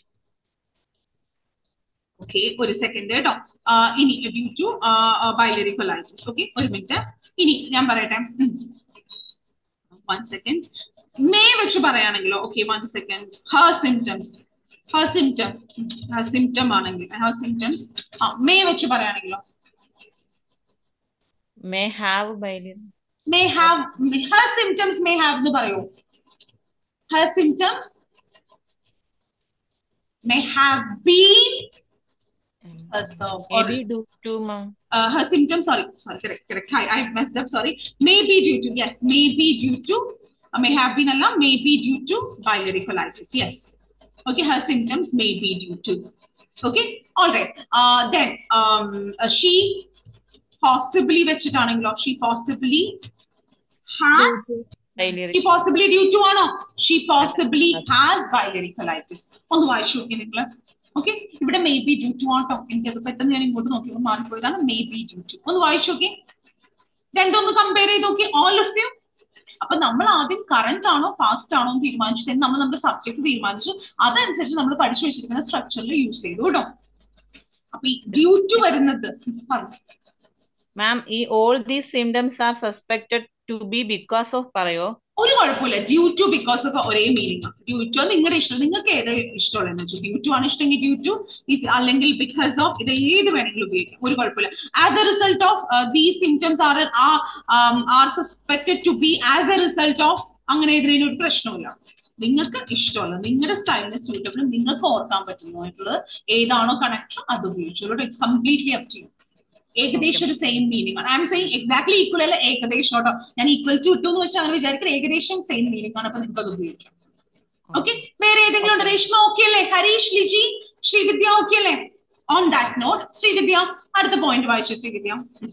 Okay. ഒരു second കേട്ടോ. ഇനി due to biliary colitis. Okay. ഒരു minute. ഇനി ഞാൻ പറയട്ടെ. One second. May വെച്ച് പറയാണെങ്കിലോ. Okay. One second. Her symptoms. Her symptom, her symptom ആണെങ്കിൽ her symptoms may വെച്ച് പറയാണെങ്കിലോ may have biliary, may have, her symptoms may have എന്ന് പറയൂ. her symptoms may have been uh, so, or, maybe due to uh, her symptoms, sorry sorry correct correct I, I messed up, sorry. May be due to, yes, may be due to, uh, may have been alla, may be due to biliary colitis. Yes. Okay, her symptoms may be due to. Okay, all right. Uh, then um, uh, she possibly vechitaanengalo, she possibly has biliary, she possibly due to ano, she possibly has biliary colitis. On the why should you think? Okay, ഇവിടെ may be due to ആട്ടോ. എനിക്കത് പെട്ടെന്ന് ഞാൻ ഇങ്ങോട്ട് നോക്കിയപ്പോൾ മാറിപ്പോയതാണ്. may be due to. ഒന്ന് വായിച്ചു നോക്കി, രണ്ടൊന്ന് കമ്പയർ ചെയ്ത് നോക്കി all of you. അപ്പൊ നമ്മൾ ആദ്യം കറന്റ് ആണോ പാസ്റ്റ് ആണോ എന്ന് തീരുമാനിച്ചു, നമ്മൾ നമ്മുടെ സബ്ജക്ട് തീരുമാനിച്ചു, അതനുസരിച്ച് നമ്മൾ പഠിച്ചു വെച്ചിരിക്കുന്ന സ്ട്രക്ചറിൽ യൂസ് ചെയ്തു കേട്ടോ. അപ്പൊ ഈ ഡ്യൂ ടു വരുന്നത് മാം, ഈ all these symptoms are suspected to be because of പറയോ? ഒരു കുഴപ്പമില്ല. ഡ്യൂ ടു ബിക്കോസ് ഓഫ് ഒരേ മീനിങ് ആണ്. ഡ്യൂ ടു നിങ്ങളുടെ ഇഷ്ടം, നിങ്ങൾക്ക് ഏത് ഇഷ്ടമുള്ളതെന്ന് വെച്ചാൽ ഡ്യൂ ടു ആണ് ഇഷ്ടമെങ്കിൽ ഡ്യൂ ടു, അല്ലെങ്കിൽ ബിക്കോസ് ഓഫ്, ഇത് ഏത് വേണമെങ്കിലും ഉപയോഗിക്കാം, ഒരു കുഴപ്പമില്ല. As a result of these symptoms are are suspected to be as a result of, അങ്ങനെ ഇതിനൊരു പ്രശ്നമില്ല. നിങ്ങൾക്ക് ഇഷ്ടമല്ല, നിങ്ങളുടെ സ്റ്റൈലിന് സ്യൂട്ടബിൾ, നിങ്ങൾക്ക് ഓർക്കാൻ പറ്റുന്നതായിട്ടുള്ളത് ഏതാണോ കണക്ടർ അത് ഉപയോഗിച്ചോളൂ. It's completely up to you. ഏകദേശം ഒരു സെയിം മീനിങ് ആണ്. I'm saying exactly equal അല്ല, ഏകദേശം കേട്ടോ. ഞാൻ ഈക്വൽ ടു ഇട്ടു എന്ന് വെച്ചാൽ അങ്ങനെ വിചാരിക്കുന്നത് ഏകദേശം സെയിം മീനിങ് ആണ്. അപ്പൊ നിങ്ങൾക്ക് അത് ഉപയോഗിക്കാം. ഓക്കെ, വേറെ ഏതെങ്കിലും ഉണ്ട്? രേഷ്മ ഓക്കെ അല്ലേ? ഹരീഷ്, ലിജി, ശ്രീവിദ്യ ഓക്കെ അല്ലേ? ഓൺ ദാറ്റ് നോട്ട്, ശ്രീവിദ്യ അടുത്ത പോയിന്റ് വായിച്ചു. ശ്രീവിദ്യ,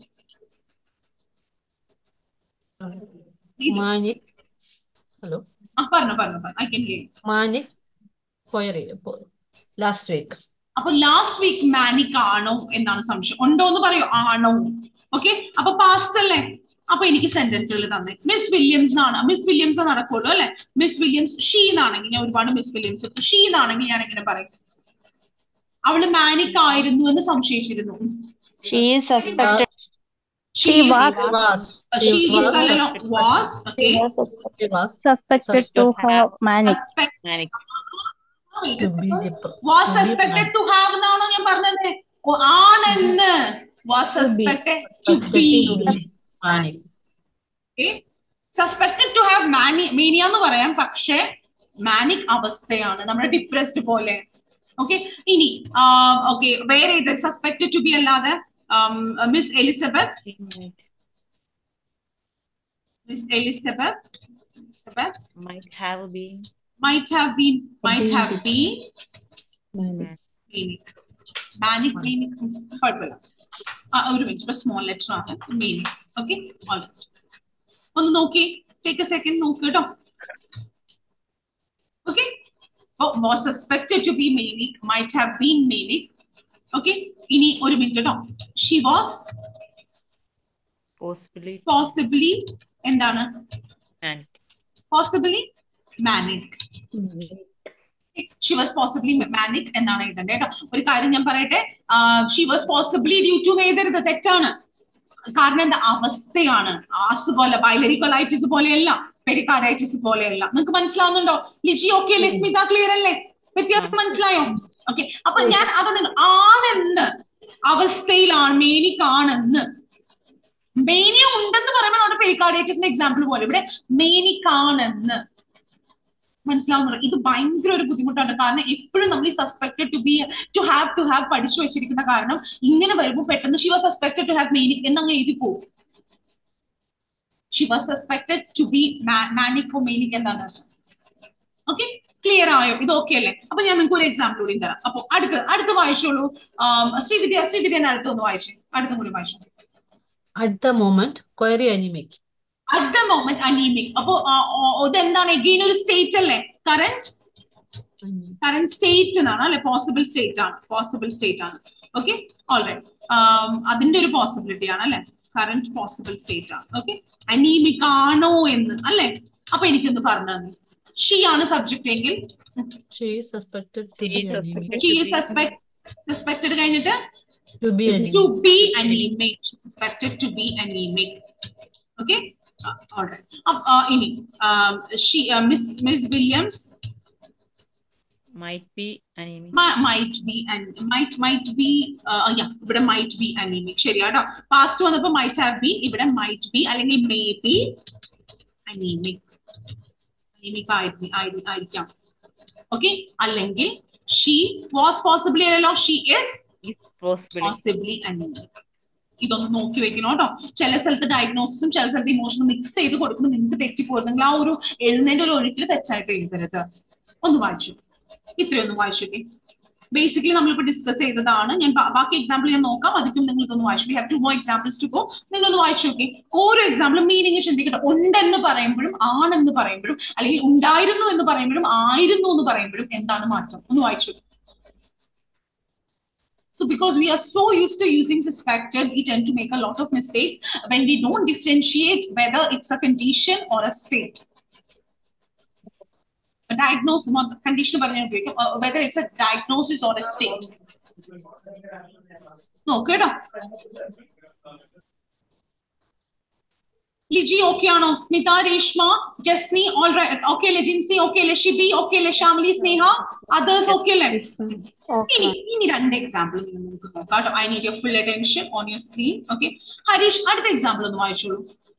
ഹലോ, പറഞ്ഞു പറഞ്ഞു പറഞ്ഞു I can hear. Manic last week. അപ്പൊ ലാസ്റ്റ് വീക്ക് മാനിക് ആണോ എന്നാണ് സംശയം. ഉണ്ടോ എന്ന് പറയോ? ആണോ? ഓക്കെ, അപ്പൊ പാസ്റ്റ് അല്ലേ? അപ്പൊ എനിക്ക് സെന്റൻസുകൾ തന്നെ. മിസ് വില്യംസ് എന്നാണ്, മിസ് വില്യംസ് നടക്കുള്ളൂ അല്ലെ. മിസ് വില്യംസ് ഷീ എന്നാണെങ്കിൽ ഞാൻ ഒരുപാട് മിസ് വില്യംസ് ഷീ എന്നാണെങ്കിൽ ഞാൻ എങ്ങനെ പറയും? അവള് മാനിക് ആയിരുന്നു എന്ന് സംശയിച്ചിരുന്നു. She is suspected. She She is was was she she is was അല്ലല്ലോ was okay was suspect- she was suspected to have manic. suspect Manic. to be dep- was to be suspected manic. to have എന്നാണോ ഞാൻ പറഞ്ഞത്? ഓ, ആണെന്ന് was suspected to be Suspected to be manic. okay suspected to have mani mania എന്ന് പറയാം, പക്ഷേ manic അവസ്ഥയാണ്, നമ്മുടെ depressed പോലെ. ഓക്കെ, ഇനി ഓക്കെ വേറെ ഇത് സസ്പെക്ടഡ് ടു ബി അല്ലാതെ Miss Elizabeth She might, Miss Elizabeth Elizabeth might have been might have been might have been Manic. manic manic manic കുഴപ്പമില്ല. ആ ഒരു മിനിറ്റ്, ഇപ്പൊ സ്മോൾ ലെറ്റർ ആണ് മീനിങ്. ഓക്കെ, ഒന്ന് നോക്കി, ടേക്ക് എ സെക്കൻഡ് നോക്ക് കേട്ടോ. Okay, was suspected to be manic, might have been manic. Okay, ഇനി ഒരു മിനിറ്റ് കേട്ടോ. She was possibly possibly എന്താണ്? manic. Possibly manic. She was possibly manic എന്നാണ് എഴുതേണ്ടത് കേട്ടോ. ഒരു കാര്യം ഞാൻ പറയട്ടെ, she was possibly due to എഴുതരുത്, തെറ്റാണ്. കാരണം എന്താ, അവസ്ഥയാണ്. അസുഖമല്ല, ബൈലറി കൊലൈറ്റിസ് പോലെയല്ല, പെരികാർഡൈറ്റിസ് പോലെയല്ല. നിങ്ങൾക്ക് മനസ്സിലാവുന്നുണ്ടോ? ലിജി ഓക്കെ അല്ലേ? സ്മിത ക്ലിയർ അല്ലേ? വ്യത്യാസം മനസ്സിലായോ? ഓക്കെ, അപ്പൊ ഞാൻ അത് ആണെന്ന് അവസ്ഥയിലാണ്, മേനിക്കാണെന്ന്. മേനിയ ഉണ്ടെന്ന് പറയുമ്പോൾ നമ്മുടെ പെരികാർഡൈറ്റിസിന്റെ എക്സാമ്പിൾ പോലെ ഇവിടെ മേനിക്കാണെന്ന്. മനസ്സിലാവുന്നുള്ളൂ? ഇത് ഭയങ്കര ഒരു ബുദ്ധിമുട്ടാണ്. കാരണം എപ്പോഴും നമ്മൾ ഈ suspected to be to have to have പഠിച്ചു വെച്ചിരിക്കുന്ന കാരണം ഇങ്ങനെ വരുമ്പോൾ പെട്ടെന്ന് she was suspected to have manic എന്നങ്ങ് എഴുതി പോകും. She was suspected to be manic or manic എന്താന്ന് വെച്ചാൽ. ഓക്കെ, ക്ലിയർ ആയോ? ഇത് ഓക്കെ അല്ലേ? അപ്പൊ ഞാൻ നിങ്ങൾക്ക് ഒരു എക്സാമ്പിൾ കൂടി തരാം. അപ്പൊ അടുത്ത് അടുത്ത് വായിച്ചോളൂ. ശ്രീവിദ്യ ശ്രീവിദ്യനെ അടുത്തൊന്ന് വായിച്ചു, അടുത്തും കൂടി വായിച്ചു. At the moment, query anemic. At the moment anemic. അപ്പൊ ഇതെന്താണ്? എഗെയിൻ ഒരു സ്റ്റേറ്റ് അല്ലേ? കറന്റ് കറന്റ് സ്റ്റേറ്റ് എന്നാണ് അല്ലെ? പോസിബിൾ സ്റ്റേറ്റ് ആണ്, പോസിബിൾ സ്റ്റേറ്റ് ആണ്. ഓക്കെ, ഓൾറൈറ്റ്, അതിന്റെ ഒരു പോസിബിലിറ്റി ആണ് അല്ലെ? കറന്റ് പോസിബിൾ സ്റ്റേറ്റ് ആണ്. ഓക്കെ, അനീമിക് ആണോ എന്ന് അല്ലെ? അപ്പൊ എനിക്കൊന്ന് പറഞ്ഞു തന്നെ. ഷീ ആണ് സബ്ജക്റ്റ് എങ്കിൽ She is suspected to She be is anemic. She is suspect suspected കഴിഞ്ഞിട്ട് To be anemic. to be anemic, suspected to be anemic. Okay, uh, all right. Uh, uh, ini, um, she, uh, Miss Miss Williams Might be anemic. mi- might be and might might be uh, yeah, ഇവിടെ might be anemic. ശരിയാട്ടോ. Past വന്നപ്പോ might have been, ഇവിടെ might be അല്ലെങ്കിൽ may be anemic. anemic ആയി- ആയി- ആയിരിക്കാം. Okay, അല്ലെങ്കിൽ she was possibly അല്ലല്ലോ, she is Is possibly. Possibly anemic. ഇതൊന്ന് നോക്കി വെക്കണം കേട്ടോ. ചില സ്ഥലത്ത് ഡയഗ്നോസിസും ചില സ്ഥലത്ത് ഇമോഷനും മിക്സ് ചെയ്ത് കൊടുക്കുമ്പോൾ നിങ്ങൾക്ക് തെറ്റിപ്പോകും. നിങ്ങൾ ആ ഒരു എഴുതുന്നതിന്റെ ഒരു ഒഴുക്കിൽ തെറ്റായിട്ട് എഴുതരുത്. ഒന്ന് വായിച്ചു, ഇത്രയൊന്ന് വായിച്ചോക്കെ. ബേസിക്കലി നമ്മളിപ്പോ ഡിസ്കസ് ചെയ്തതാണ്. ഞാൻ ബാക്കി എക്സാമ്പിൾ ഞാൻ നോക്കാം, അതിക്കും നിങ്ങൾ ഇതൊന്ന് വായിച്ചു. We have two more examples to go. നിങ്ങളൊന്ന് വായിച്ചു നോക്കി. ഓരോ എക്സാമ്പിളും മീനിങ് ചിന്തിക്കട്ടെ. ഉണ്ടെന്ന് പറയുമ്പോഴും ആണെന്ന് പറയുമ്പോഴും അല്ലെങ്കിൽ ഉണ്ടായിരുന്നു എന്ന് പറയുമ്പോഴും ആയിരുന്നു എന്ന് പറയുമ്പോഴും എന്താണ് മാറ്റം? ഒന്ന് വായിച്ചു. So because we are so used to using suspected, we tend to make a lot of mistakes when we don't differentiate whether it's a condition or a state. A diagnosis, not condition, uh, whether it's a diagnosis or a state. No, good. Liji, okay, ano? Smita, Reshma, Jasni, all right. Okay, le Jinsi, okay, le Shibi, okay, le Shamli, Sneha, others, okay, le. ഇനി ഇനി രണ്ട് example നിങ്ങൾക്ക് നോക്കാം. I need your full attention on your screen. Okay, Harish അടുത്ത example ഒന്ന് വായിച്ചോളൂ.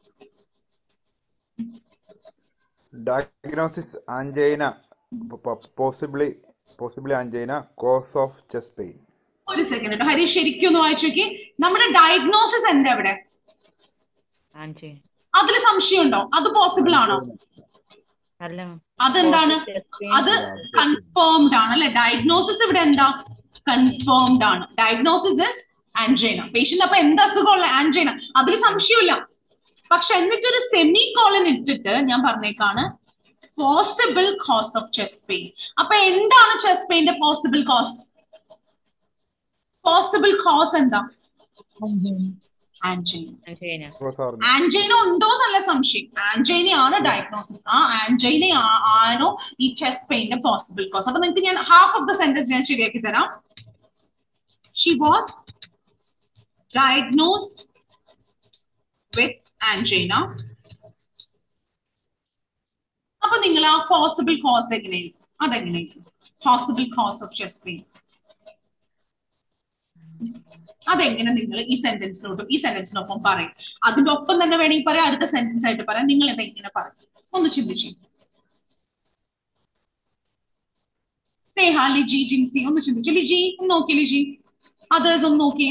Diagnosis angina, possibly possibly angina, cause of chest pain. ഒരു second കേട്ടോ, ഹരീഷ് ശരിക്കും ഒന്ന് വായിച്ചു നോക്കി. നമ്മുടെ ഡയഗ്നോസിസ് എന്താ ഇവിടെ? Angina. അതിൽ സംശയമുണ്ടോ? അത് പോസിബിൾ ആണോ? അല്ല. അതെന്താണ്? അത് കൺഫേംഡ് ആണ് അല്ലെ? ഡയഗ്നോസിസ് ഇവിടെ എന്താ? കൺഫേംഡ് ആണ്. Diagnosis is angina. പേഷ്യന്റ് അപ്പൊ എന്ത് അസുഖമുള്ള? ആൻജൈന. അതിൽ സംശയമില്ല. പക്ഷെ എന്നിട്ടൊരു സെമി കോളൻ ഇട്ടിട്ട് ഞാൻ പറഞ്ഞേക്കാണ് possible cause of chest pain. അപ്പൊ എന്താണ് ചെസ്റ്റ് പെയിന്റെ പോസിബിൾ കോസ്? പോസിബിൾ കോസ് എന്താ? ആൻജൈന. Angina. ആൻജൈന ഉണ്ടോ എന്നല്ല സംശയം. ആൻജൈനയാണ് ഡയഗ്നോസിസ്. ആ ആൻജൈന ആണോ ഈ ചെസ്റ്റ് പെയിന്റെ പോസിബിൾ കോസ്. അപ്പൊ നിങ്ങൾക്ക് ഞാൻ ഹാഫ് ഓഫ് ദ സെന്റൻസ് ഞാൻ ശരിയാക്കി തരാം. She was diagnosed with angina. അപ്പൊ നിങ്ങൾ ആ പോസിബിൾ കോസ് എങ്ങനെയായിരിക്കും? അതെങ്ങനെയായിരിക്കും possible cause of chest pain? അതെങ്ങനെ നിങ്ങൾ ഈ സെന്റൻസിനോട്ടും ഈ സെന്റൻസിനൊപ്പം പറയും? അതിന്റെ ഒപ്പം തന്നെ വേണമെങ്കിൽ പറയാം, അടുത്ത സെന്റൻസ് ആയിട്ട് പറയാം. നിങ്ങൾ ഇതെങ്ങനെ പറയും? ഒന്ന് ചിന്തിച്ചു. സ്നേഹ, ലിജി, ജിൻസി ഒന്ന് ചിന്തിച്ചു. ലിജി ഒന്ന് നോക്കി. ലിജി അതേഴ്സ് ഒന്ന് നോക്കി.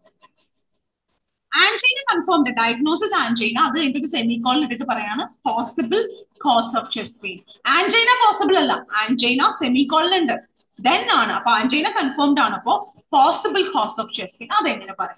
Angina confirmed diagnosis angina. അത് കഴിഞ്ഞിട്ട് സെമിക്കോളിൽ ഇട്ടിട്ട് പറയാണ് possible cause of chest pain. Angina possible അല്ല, ആൻജൈന സെമിക്കോളിലുണ്ട്, ദെൻ ആണ്. അപ്പൊ ആൻജൈന കൺഫേംഡ് ആണ്. അപ്പോ possible cause of chest pain അതെങ്ങനെ പറയും?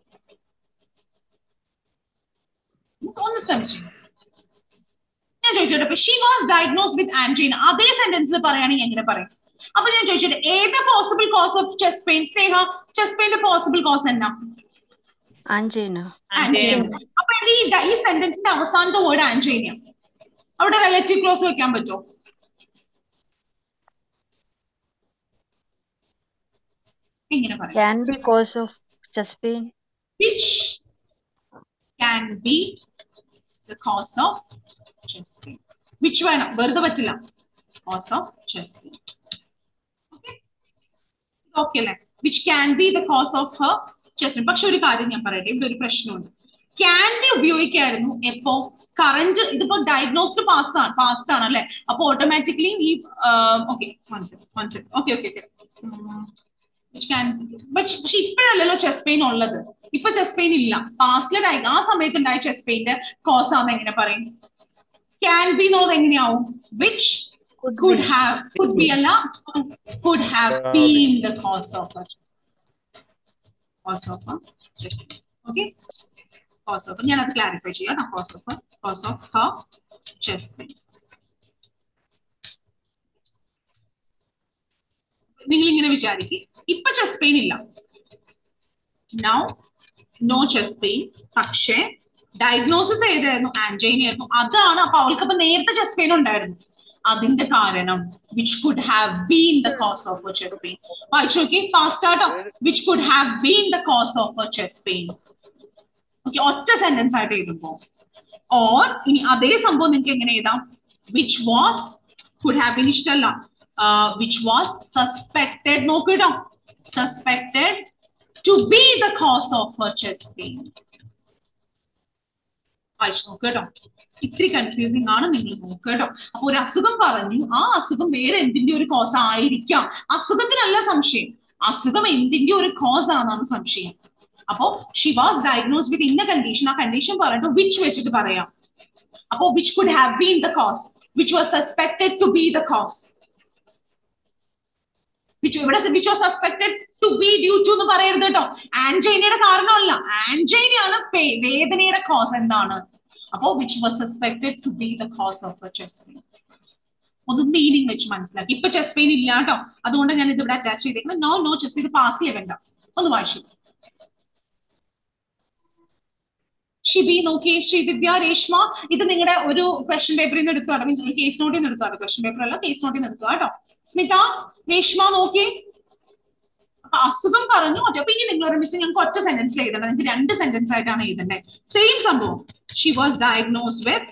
ഒന്ന് ശ്രമിച്ചു. ഞാൻ ചോദിച്ചോട്ടെ, she was diagnosed with angina അതേ സെന്റൻസിൽ പറയുകയാണെങ്കിൽ എങ്ങനെ പറയും? അപ്പൊ ഞാൻ ചോദിച്ചോട്ടെ, ഏത് possible cause of chest pain? Sneha, chest പെയിന്റെ പോസിബിൾ കോസ് എന്നാ? ആൻജൈന. ആൻജൈന. അപ്പൊ ഈ ഈ സെന്റൻസിന്റെ അവസാനത്തെ വേർഡ് ആൻജൈന. അവിടെ റിലേറ്റീവ് ക്ലോസ് വെക്കാൻ പറ്റുമോ? എങ്ങനെ പറയും? Can be cause of chest pain. Which can be the cause of chest pain. Which വേണം, വെറുതെ പറ്റില്ല. Cause of chest pain. Okay? Okay അല്ലേ? Which can be the cause of her chest pain. പക്ഷെ ഒരു കാര്യം ഞാൻ പറയട്ടെ, ഇവിടെ ഒരു പ്രശ്നമുണ്ട്. ക്യാൻ ബി ഉപയോഗിക്കായിരുന്നു എപ്പോ? കറന്റ് ഇതിപ്പോ ഡയഗ്നോസ്ഡ് പാസ്റ്റ് ആണ് പാസ്റ്റ് ആണ് അല്ലെ? അപ്പൊ ഓട്ടോമാറ്റിക്കലി ഈ ഓക്കെ ഓക്കെ ഓക്കെ ഓക്കെ പക്ഷെ ഇപ്പോഴല്ലല്ലോ ചെസ്റ്റ് പെയിൻ ഉള്ളത്. ഇപ്പൊ ചെസ്റ്റ് പെയിൻ ഇല്ല. പാസ്റ്റിലെ ആ സമയത്ത് ഉണ്ടായ ചെസ്റ്റ് പെയിന്റെ കോസ് ആണെന്ന് എങ്ങനെ പറയും? ക്യാൻ ബി എന്നുള്ളത് എങ്ങനെയാവും? Which could have could be അല്ല could have been the cause of a cause of a chest pain. Okay, cause of ഞാൻ അത് ക്ലാരിഫൈ ചെയ്യാം. cause of a cause of her chest pain. നിങ്ങൾ ഇങ്ങനെ വിചാരിക്കും, ഇപ്പൊ ചെസ്റ്റ് പെയിൻ ഇല്ല, now no chest pain. പക്ഷേ ഡയഗ്നോസിസ് ചെയ്തായിരുന്നു ആൻജൈന ആയിരുന്നു. അതാണ്. അപ്പൊ അവൾക്ക് അപ്പൊ നേരത്തെ ചെസ്റ്റ് പെയിൻ ഉണ്ടായിരുന്നു. അതിന്റെ കാരണം which could have been the cause of a chest pain. വായിച്ചു നോക്കി ഫാസ്റ്റ് ആട്ടോ. which could have been the cause of a chest pain. Okay, ഒറ്റ സെന്റൻസ് ആയിട്ട് എഴുതുമ്പോ. ഓർ ഇനി അതേ സംഭവം നിങ്ങൾക്ക് എങ്ങനെ എഴുതാം? which was could have been ഇഷ്ടമല്ല. which was suspected, നോക്കൂ കേട്ടോ, suspected to be the cause of her chest pain. വായിച്ചു നോക്കൂ കേട്ടോ, ഇത്തിരി കൺഫ്യൂസിംഗ് ആണ്, നിങ്ങൾ നോക്കുക കേട്ടോ. അപ്പൊ ഒരു അസുഖം പറഞ്ഞു, ആ അസുഖം വേറെ എന്തിന്റെ ഒരു കോസ് ആയിരിക്കാം. അസുഖത്തിനല്ല സംശയം, അസുഖം എന്തിന്റെ ഒരു കോസ് ആണെന്നാണ് സംശയം. അപ്പോ ഷി വാസ് ഡയഗ്നോസ്ഡ് വിത്ത് ഇന്ന കണ്ടീഷൻ. ആ കണ്ടീഷൻ പറഞ്ഞിട്ട് വിച്ച് വെച്ചിട്ട് പറയാം. അപ്പോ which could have been the cause, which was suspected to be the cause. ഇവിടെ which was suspected to be due to എന്ന് പറയരുത് കേട്ടോ. ആൻജൈനയുടെ കാരണമല്ല, ആൻജൈനയാണ് വേദനയുടെ കോസ്. എന്താണ്? അപ്പോ which was suspected to be the cause of a chest pain. ഒന്ന് meaning വെച്ച് മനസ്സിലാക്കി. ഇപ്പൊ ചെസ്റ്റ് പെയിൻ ഇല്ല കേട്ടോ, അതുകൊണ്ട് ഞാൻ ഇത് ഇവിടെ അറ്റാച്ച് ചെയ്തേക്കുന്നത്. No no chest pain pass വേണ്ട. ഒന്ന് വായിച്ചു. ഷിബി നോക്കി, ശ്രീവിദ്യ, രേഷ്മ, ഇത് നിങ്ങളുടെ ഒരു ക്വസ്റ്റ്യൻ പേപ്പറിൽ നിന്ന് എടുത്താണ്, മീൻസ് ഒരു കേസ് നോട്ടിൽ നിന്ന് എടുത്താണ്. ക്വസ്റ്റ്യൻ പേപ്പർ അല്ല, കേസ് നോട്ടിൽ നിന്ന് എടുക്കുക കേട്ടോ. സ്മിത, രേഷ്മ നോക്കി. അപ്പൊ അസുഖം പറഞ്ഞു. അപ്പൊ ഇനി നിങ്ങൾ ഒരു മിസ് ഞങ്ങൾക്ക് ഒറ്റ സെന്റൻസിൽ എഴുതണം, നിങ്ങൾക്ക് രണ്ട് സെന്റൻസ് ആയിട്ടാണ് എഴുതേണ്ടത്. സെയിം സംഭവം. She was diagnosed with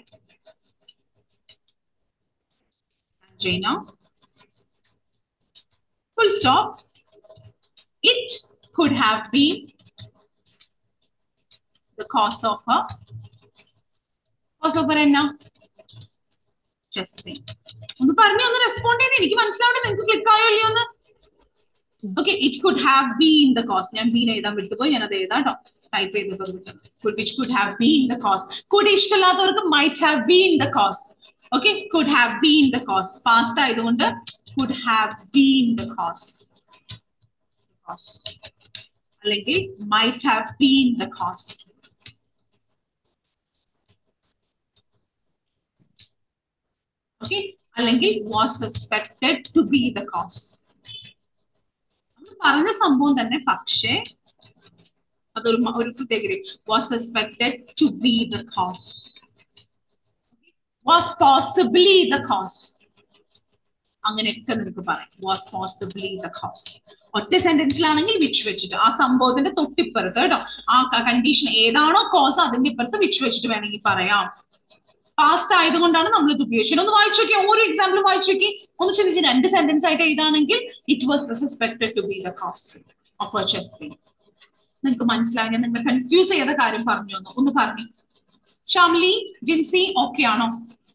angina, full stop. It could have been the cause of her cause of her enna chest pain. ഒന്ന് പറഞ്ഞു, ഒന്ന് റെസ്പോണ്ട് ചെയ്ത് എനിക്ക് മനസ്സിലാവട്ടെ നിങ്ങൾക്ക് ക്ലിക്ക് ആയോ ഇല്ലയോ എന്ന്. Okay, it could have been the cause. ഞാൻ ബീൻ എഴുതാൻ വിട്ടുപോയി, ഞാൻ അത് എഴുതാം കേട്ടോ. ടൈപ്പ് ചെയ്തപ്പോൾ വിട്ടു. Which could have been the cause. Could ഇഷ്ടമില്ലാത്തവർക്ക് might have been the cause. Okay, could have been the cause. Past ആയതുകൊണ്ട് could have been the cause. അല്ലെങ്കിൽ might have been the cause. Okay, അല്ലെങ്കിൽ was suspected to be the cause. പറഞ്ഞ സംഭവം തന്നെ, പക്ഷേ അതൊരു ഒരു പ്രത്യേക was suspected to be the cause, was possibly the cause, അങ്ങനെയൊക്കെ നിങ്ങൾക്ക് പറയാം. was possibly the cause. ഒറ്റ സെന്റൻസിലാണെങ്കിൽ വിച്ച് വെച്ചിട്ട് ആ സംഭവത്തിന്റെ തൊട്ടിപ്പുറത്ത് കേട്ടോ ആ കണ്ടീഷൻ ഏതാണോ കോസ് അതിന്റെ ഇപ്പുറത്ത് വിച്ച് വെച്ചിട്ട് വേണമെങ്കിൽ പറയാം. പാസ്റ്റ് ആയതുകൊണ്ടാണ് നമ്മൾ ഇത് ഉപയോഗിച്ചത്. ഒന്ന് വായിച്ചു നോക്കി, ഓരോ എക്സാമ്പിൾ വായിച്ചു നോക്കി, ഒന്ന് ചിന്തിച്ച് രണ്ട് സെന്റൻസ് ആയിട്ട് എഴുതാണെങ്കിൽ it was suspected to be the cause of a chest pain. നിങ്ങൾക്ക് മനസ്സിലായി? നിങ്ങൾ കൺഫ്യൂസ് ചെയ്ത കാര്യം പറഞ്ഞു ഒന്ന് ഒന്ന് പറഞ്ഞു. ഷാംലി, ജിൻസി ഓക്കെ ആണോ?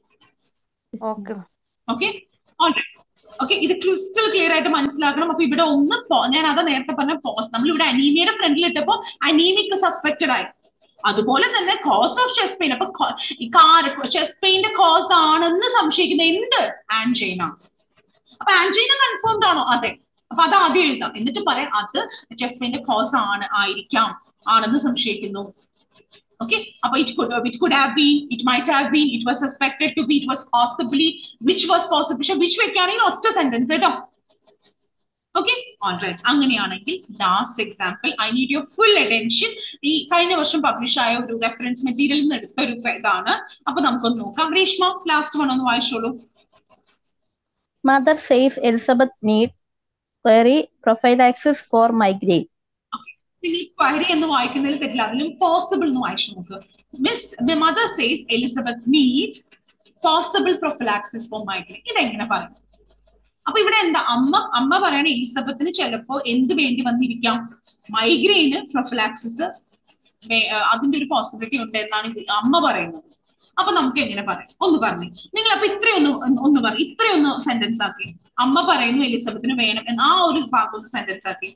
Okay, alright. ഓക്കെ, ഇത് ക്രിസ്റ്റൽ ക്ലിയർ ആയിട്ട് മനസ്സിലാക്കണം. അപ്പൊ ഇവിടെ ഒന്ന് ഞാൻ അതാ നേരത്തെ പറഞ്ഞ പോസ് നമ്മൾ ഇവിടെ അനീമിയയുടെ ഫ്രണ്ടിൽ ഇട്ടപ്പോ അനീമിക് സസ്പെക്റ്റഡ് ആയി. അതുപോലെ തന്നെ കോസ് ഓഫ് ചെസ്റ്റ് പെയിൻ, അപ്പൊ ചെസ്റ്റ് പെയിന്റെ കോസ് ആണെന്ന് സംശയിക്കുന്ന എന്ത്? ആൻജൈന. അപ്പൊ ആൻജൈന കൺഫേംഡ് ആണോ? അതെ. അപ്പൊ അത് ആദ്യം എഴുതാം, എന്നിട്ട് പറയാം അത് ചെസ്റ്റ് പെയിന്റെ കോസ് ആണ് ആയിരിക്കാം ആണെന്ന് സംശയിക്കുന്നു. Okay, it could it could have been, it might have been, it was suspected to be, it was possibly, which was possible, which വെക്കാണെങ്കിൽ ഒറ്റ സെന്റൻസ് കേട്ടോ. Okay, alright. അങ്ങനെയാണെങ്കിൽ last example, I need your full attention. ഈ കഴിഞ്ഞ വർഷം publish ആയ ഒരു reference മെറ്റീരിയലിൽ നിന്ന് എടുത്ത ഒരു ഇതാണ്. അപ്പൊ നമുക്കൊന്ന് നോക്കാം. രേഷ്മ, ലാസ്റ്റ് വൺ ഒന്ന് വായിച്ചോളൂ. Mother says Elizabeth need query prophylaxis for migraine. നിങ്ങൾ ക്വയറി എന്ന് വായിക്കുന്നതിൽ തെറ്റില്ല, അതിലും പോസിബിൾ എന്ന് വായിച്ചു നോക്ക്. Miss mother says Elizabeth need possible prophylaxis for migraine. ഇതെങ്ങനെ പറയും? അപ്പൊ ഇവിടെ എന്താ അമ്മ അമ്മ പറയണ എലിസബത്തിന് ചിലപ്പോ എന്ത് വേണ്ടി വന്നിരിക്കാം? മൈഗ്രെയിന് പ്രൊഫിലാക്സിസ് അതിന്റെ ഒരു പോസിബിലിറ്റി ഉണ്ട് എന്നാണ് അമ്മ പറയുന്നത്. അപ്പൊ നമുക്ക് എങ്ങനെ പറയാം? ഒന്ന് പറഞ്ഞു നിങ്ങൾ. അപ്പൊ ഇത്രയൊന്ന് ഒന്ന് പറയും, ഇത്രയൊന്ന് സെന്റൻസ് ആക്കി. അമ്മ പറയുന്നു എലിസബത്തിന് വേണം എന്ന് ആ ഒരു ഭാഗം ഒന്ന് സെന്റൻസ് ആക്കി.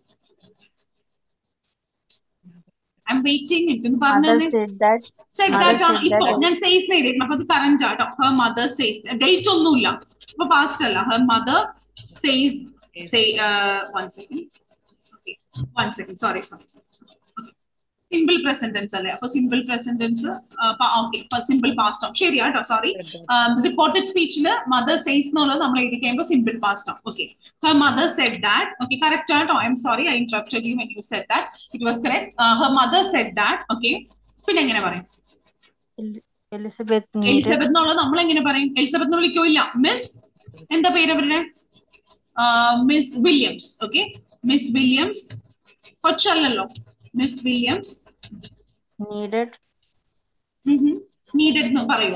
I'm waiting. Mother said that. Said that ആണ് ഇപ്പൊ ഞാൻ says എഴുതിയിരുന്നു. അപ്പൊ അത് കറന്റ് ആട്ടോ. Her mother says. ഡേറ്റ് ഒന്നുമില്ല, അപ്പൊ പാസ്റ്റ് അല്ല. Her mother says. Say uh, one second. Okay, one second. Sorry, sorry, sorry. Simple present tense അല്ലേ? അപ്പൊ simple present tense okay, simple past ആവും. ശരി കേട്ടോ, സോറി. റിപ്പോർട്ടഡ് സ്പീച്ചില് മദർ സേസ് എന്നുള്ളത് നമ്മൾ എഴുതി കഴിയുമ്പോൾ സിമ്പിൾ പാസ്റ്റ് ആവും. Okay, her mother said that. Okay, correct ആട്ടോ. I am sorry, I interrupted you when you said that. It was correct. Her mother said that. Okay, പിന്നെ എങ്ങനെ പറയും? എലിസബത്ത് എലിസബത്ത് എന്നുള്ളത് നമ്മൾ എങ്ങനെ പറയും? എലിസബത്ത് എന്ന് വിളിക്കില്ല. മിസ് എന്താ പേര് അവരുടെ? Miss Williams. Okay, Miss Williams കൊച്ചല്ലോ. Miss Williams needed. Mm-hmm. Needed എന്ന് പറയോ?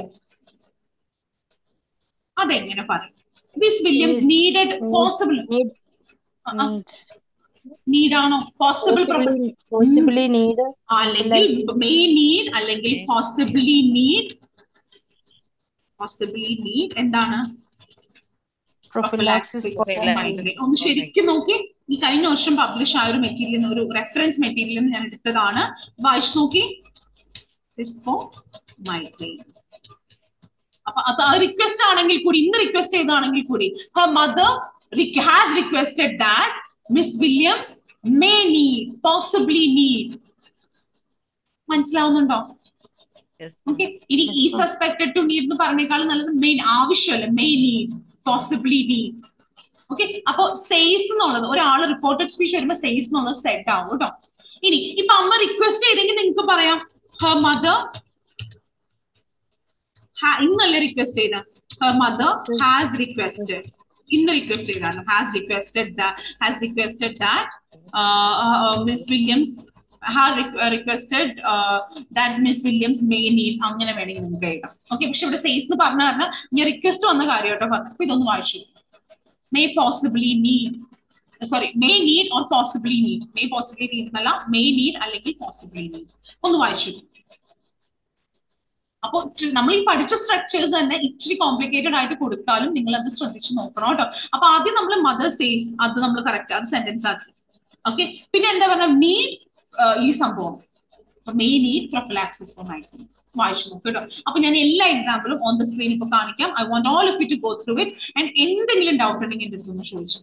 അതെങ്ങനെ പറയും? Miss Williams need, needed need, possible. Need. Uh-huh. Need ആണോ? Possible. Possibly, possibly mm. need. അല്ലെങ്കിൽ may need അല്ലെങ്കിൽ possibly need. Possibly need എന്താണ്? Prophylaxis for migraine. ഒന്ന് ശരിക്കും നോക്കി. ഈ കഴിഞ്ഞ വർഷം പബ്ലിഷ് ആയ ഒരു മെറ്റീരിയൽ, ഒരു റെഫറൻസ് മെറ്റീരിയൽ ഞാൻ എടുത്തതാണ്. വായിച്ചു നോക്കി. മൈഗ്രെയിൻ. അപ്പൊ അത് റിക്വസ്റ്റ് ആണെങ്കിൽ കൂടി, ഇന്ന് റിക്വസ്റ്റ് ചെയ്താണെങ്കിൽ കൂടി, her mother has requested that Miss Williams may need, possibly need. മനസ്സിലാവുന്നുണ്ടോ? ഓക്കെ, ഇനി ഈ സസ്പെക്ടഡ് ടു നീഡ് എന്ന് പറഞ്ഞേക്കാളും നല്ലത് മെയിൻ ആവശ്യമല്ല, may need, possibly need. Okay, അപ്പൊ സെയ്സ് എന്നുള്ളത് ഒരാള് റിപ്പോർട്ടഡ് സ്പീച്ച് വരുമ്പോ സെയ്സ് എന്നുള്ളത് സെറ്റ് ആവും കേട്ടോ. ഇനി ഇപ്പൊ അമ്മ റിക്വസ്റ്റ് ചെയ്തെങ്കിൽ നിങ്ങൾക്ക് പറയാം her mother ഇന്നല്ലേ റിക്വസ്റ്റ് ചെയ്ത? her mother has requested. ഇന്ന് റിക്വസ്റ്റ് ചെയ്താണ് has requested that has requested that uh, uh, Miss Williams has requested uh, that Miss Williams may need. അങ്ങനെ വേണമെങ്കിൽ നിങ്ങൾക്ക് എഴുതാം. ഓക്കെ, പക്ഷെ ഇവിടെ സെയ്സ് എന്ന് പറഞ്ഞു പറഞ്ഞാൽ ഞാൻ റിക്വസ്റ്റ് വന്ന കാര്യം കേട്ടോ പറഞ്ഞു. അപ്പൊ ഇതൊന്ന് വായിച്ചു. May possibly need, sorry, may need or possibly need. May possibly need എന്നല്ല, may need അല്ലെങ്കിൽ possibly need. ഒന്ന് വായിച്ചു. അപ്പൊ നമ്മൾ ഈ പഠിച്ച സ്ട്രക്ചേഴ്സ് തന്നെ ഇച്ചിരി കോംപ്ലിക്കേറ്റഡ് ആയിട്ട് കൊടുത്താലും നിങ്ങൾ അത് ശ്രദ്ധിച്ചു നോക്കണം കേട്ടോ. അപ്പൊ ആദ്യം നമ്മൾ മദർ സേസ്, അത് നമ്മൾ കറക്റ്റ് അത് സെന്റൻസ് ആക്കി. ഓക്കെ, പിന്നെ എന്താ പറഞ്ഞ നീഡ് ഈ സംഭവം may need prophylaxis for migraine. വായിച്ചു നോക്ക് കേട്ടോ. അപ്പൊ ഞാൻ എല്ലാ എക്സാമ്പിളും ഓൺ ദ സ്ക്രീൻ ഇപ്പൊ കാണിക്കാം. I want all of you to go through it and എന്തെങ്കിലും ഡൗട്ട് ഉണ്ടെങ്കിൽ എന്റെ അടുത്തൊന്ന് ചോദിച്ചു.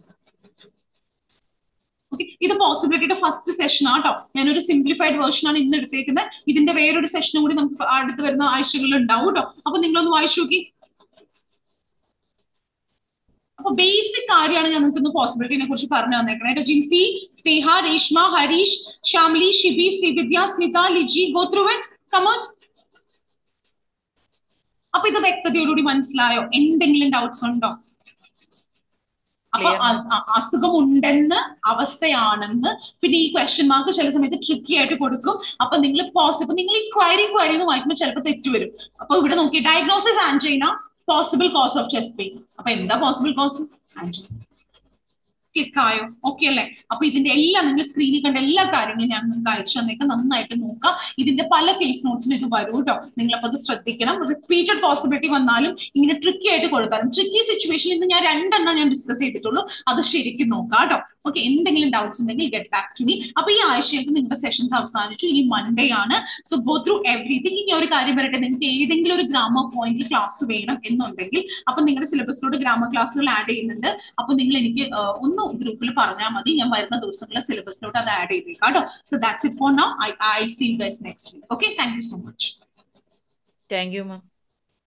ഓക്കെ, ഇത് പോസിബിലിറ്റിയുടെ ഫസ്റ്റ് സെഷൻ ആട്ടോ. ഞാനൊരു സിംപ്ലിഫൈഡ് വേർഷൻ ആണ് ഇന്ന് എടുത്തേക്കുന്നത്. ഇതിന്റെ വേറൊരു സെഷനും കൂടി നമുക്ക് അടുത്ത് വരുന്ന ആഴ്ചകളിൽ ഉണ്ടാവും കേട്ടോ. അപ്പൊ നിങ്ങളൊന്ന് വായിച്ചു നോക്കി. അപ്പൊ ബേസിക് കാര്യമാണ് ഞാൻ നിങ്ങൾക്ക് പോസിബിലിറ്റിനെ കുറിച്ച് പറഞ്ഞു തന്നേക്കണേ. Jincy, Sneha, Reshma, Harish, Shyamli, Shibi, Srividya, Smitha, Liji, go through it. Come on. അപ്പൊ ഇത് വ്യക്തതയോടുകൂടി മനസ്സിലായോ? എന്തെങ്കിലും ഡൗട്ട്സ് ഉണ്ടോ? അപ്പൊ അസുഖം ഉണ്ടെന്ന്, അവസ്ഥയാണെന്ന്, പിന്നെ ഈ ക്വസ്റ്റ്യൻ മാർക്ക് ചില സമയത്ത് ട്രിക്കി ആയിട്ട് കൊടുക്കും. അപ്പൊ നിങ്ങൾ പോസിബിൾ നിങ്ങൾ ഈ ക്വയറി ക്വയറി എന്ന് വായിക്കുമ്പോൾ ചിലപ്പോൾ തെറ്റുവരും. അപ്പൊ ഇവിടെ നോക്കി diagnosis angina, possible cause of chest pain. അപ്പൊ എന്താ പോസിബിൾ കോസ്? ആൻജൈന. ക്ലിക്ക് ആയോ? ഓക്കെ അല്ലേ? അപ്പൊ ഇതിന്റെ എല്ലാം നിങ്ങൾ സ്ക്രീനിൽ കണ്ട എല്ലാ കാര്യങ്ങളും ഞാൻ നിങ്ങൾക്ക് അയച്ചു തന്നേക്ക്. നന്നായിട്ട് നോക്കാം. ഇതിന്റെ പല കേസ് നോട്ട്സിലും ഇത് വരും കേട്ടോ. നിങ്ങളപ്പോ അത് ശ്രദ്ധിക്കണം. റിപ്പീറ്റഡ് പോസിബിലിറ്റി വന്നാലും ഇങ്ങനെ ട്രിക്കി ആയിട്ട് കൊടുത്താലും, ട്രിക്കി സിറ്റുവേഷനിൽ നിന്ന് ഞാൻ രണ്ടെണ്ണം ഞാൻ ഡിസ്കസ് ചെയ്തിട്ടുള്ളൂ. അത് ശരിക്കും നോക്കാം കേട്ടോ. ഓക്കെ, എന്തെങ്കിലും ഡൗട്ട്സ് ഉണ്ടെങ്കിൽ ഗെറ്റ് ബാക്ക് ടു മീ. അപ്പൊ ഈ ആഴ്ചയിലേക്ക് നിങ്ങളുടെ സെഷൻസ് അവസാനിച്ചു. ഇനി മൺഡേ ആണ്. So go through everything. ഇനി ഒരു കാര്യം പറയട്ടെ, നിങ്ങൾക്ക് ഏതെങ്കിലും ഒരു ഗ്രാമർ പോയിന്റിൽ ക്ലാസ് വേണം എന്നുണ്ടെങ്കിൽ അപ്പൊ നിങ്ങളുടെ സിലബസിലോട്ട് ഗ്രാമർ ക്ലാസ്സുകൾ ആഡ് ചെയ്യുന്നുണ്ട്. അപ്പൊ നിങ്ങൾ എനിക്ക് ഒന്ന് ഗ്രൂപ്പിൽ പറഞ്ഞാൽ മതി. ഞാൻ വരുന്ന ദിവസങ്ങളിൽ സിലബസിലോട്ട് അത് ആഡ് ചെയ്തേക്കാം കേട്ടോ. So that's it for now. I I see you guys next week. Okay, thank you so much. Thank you ma'am.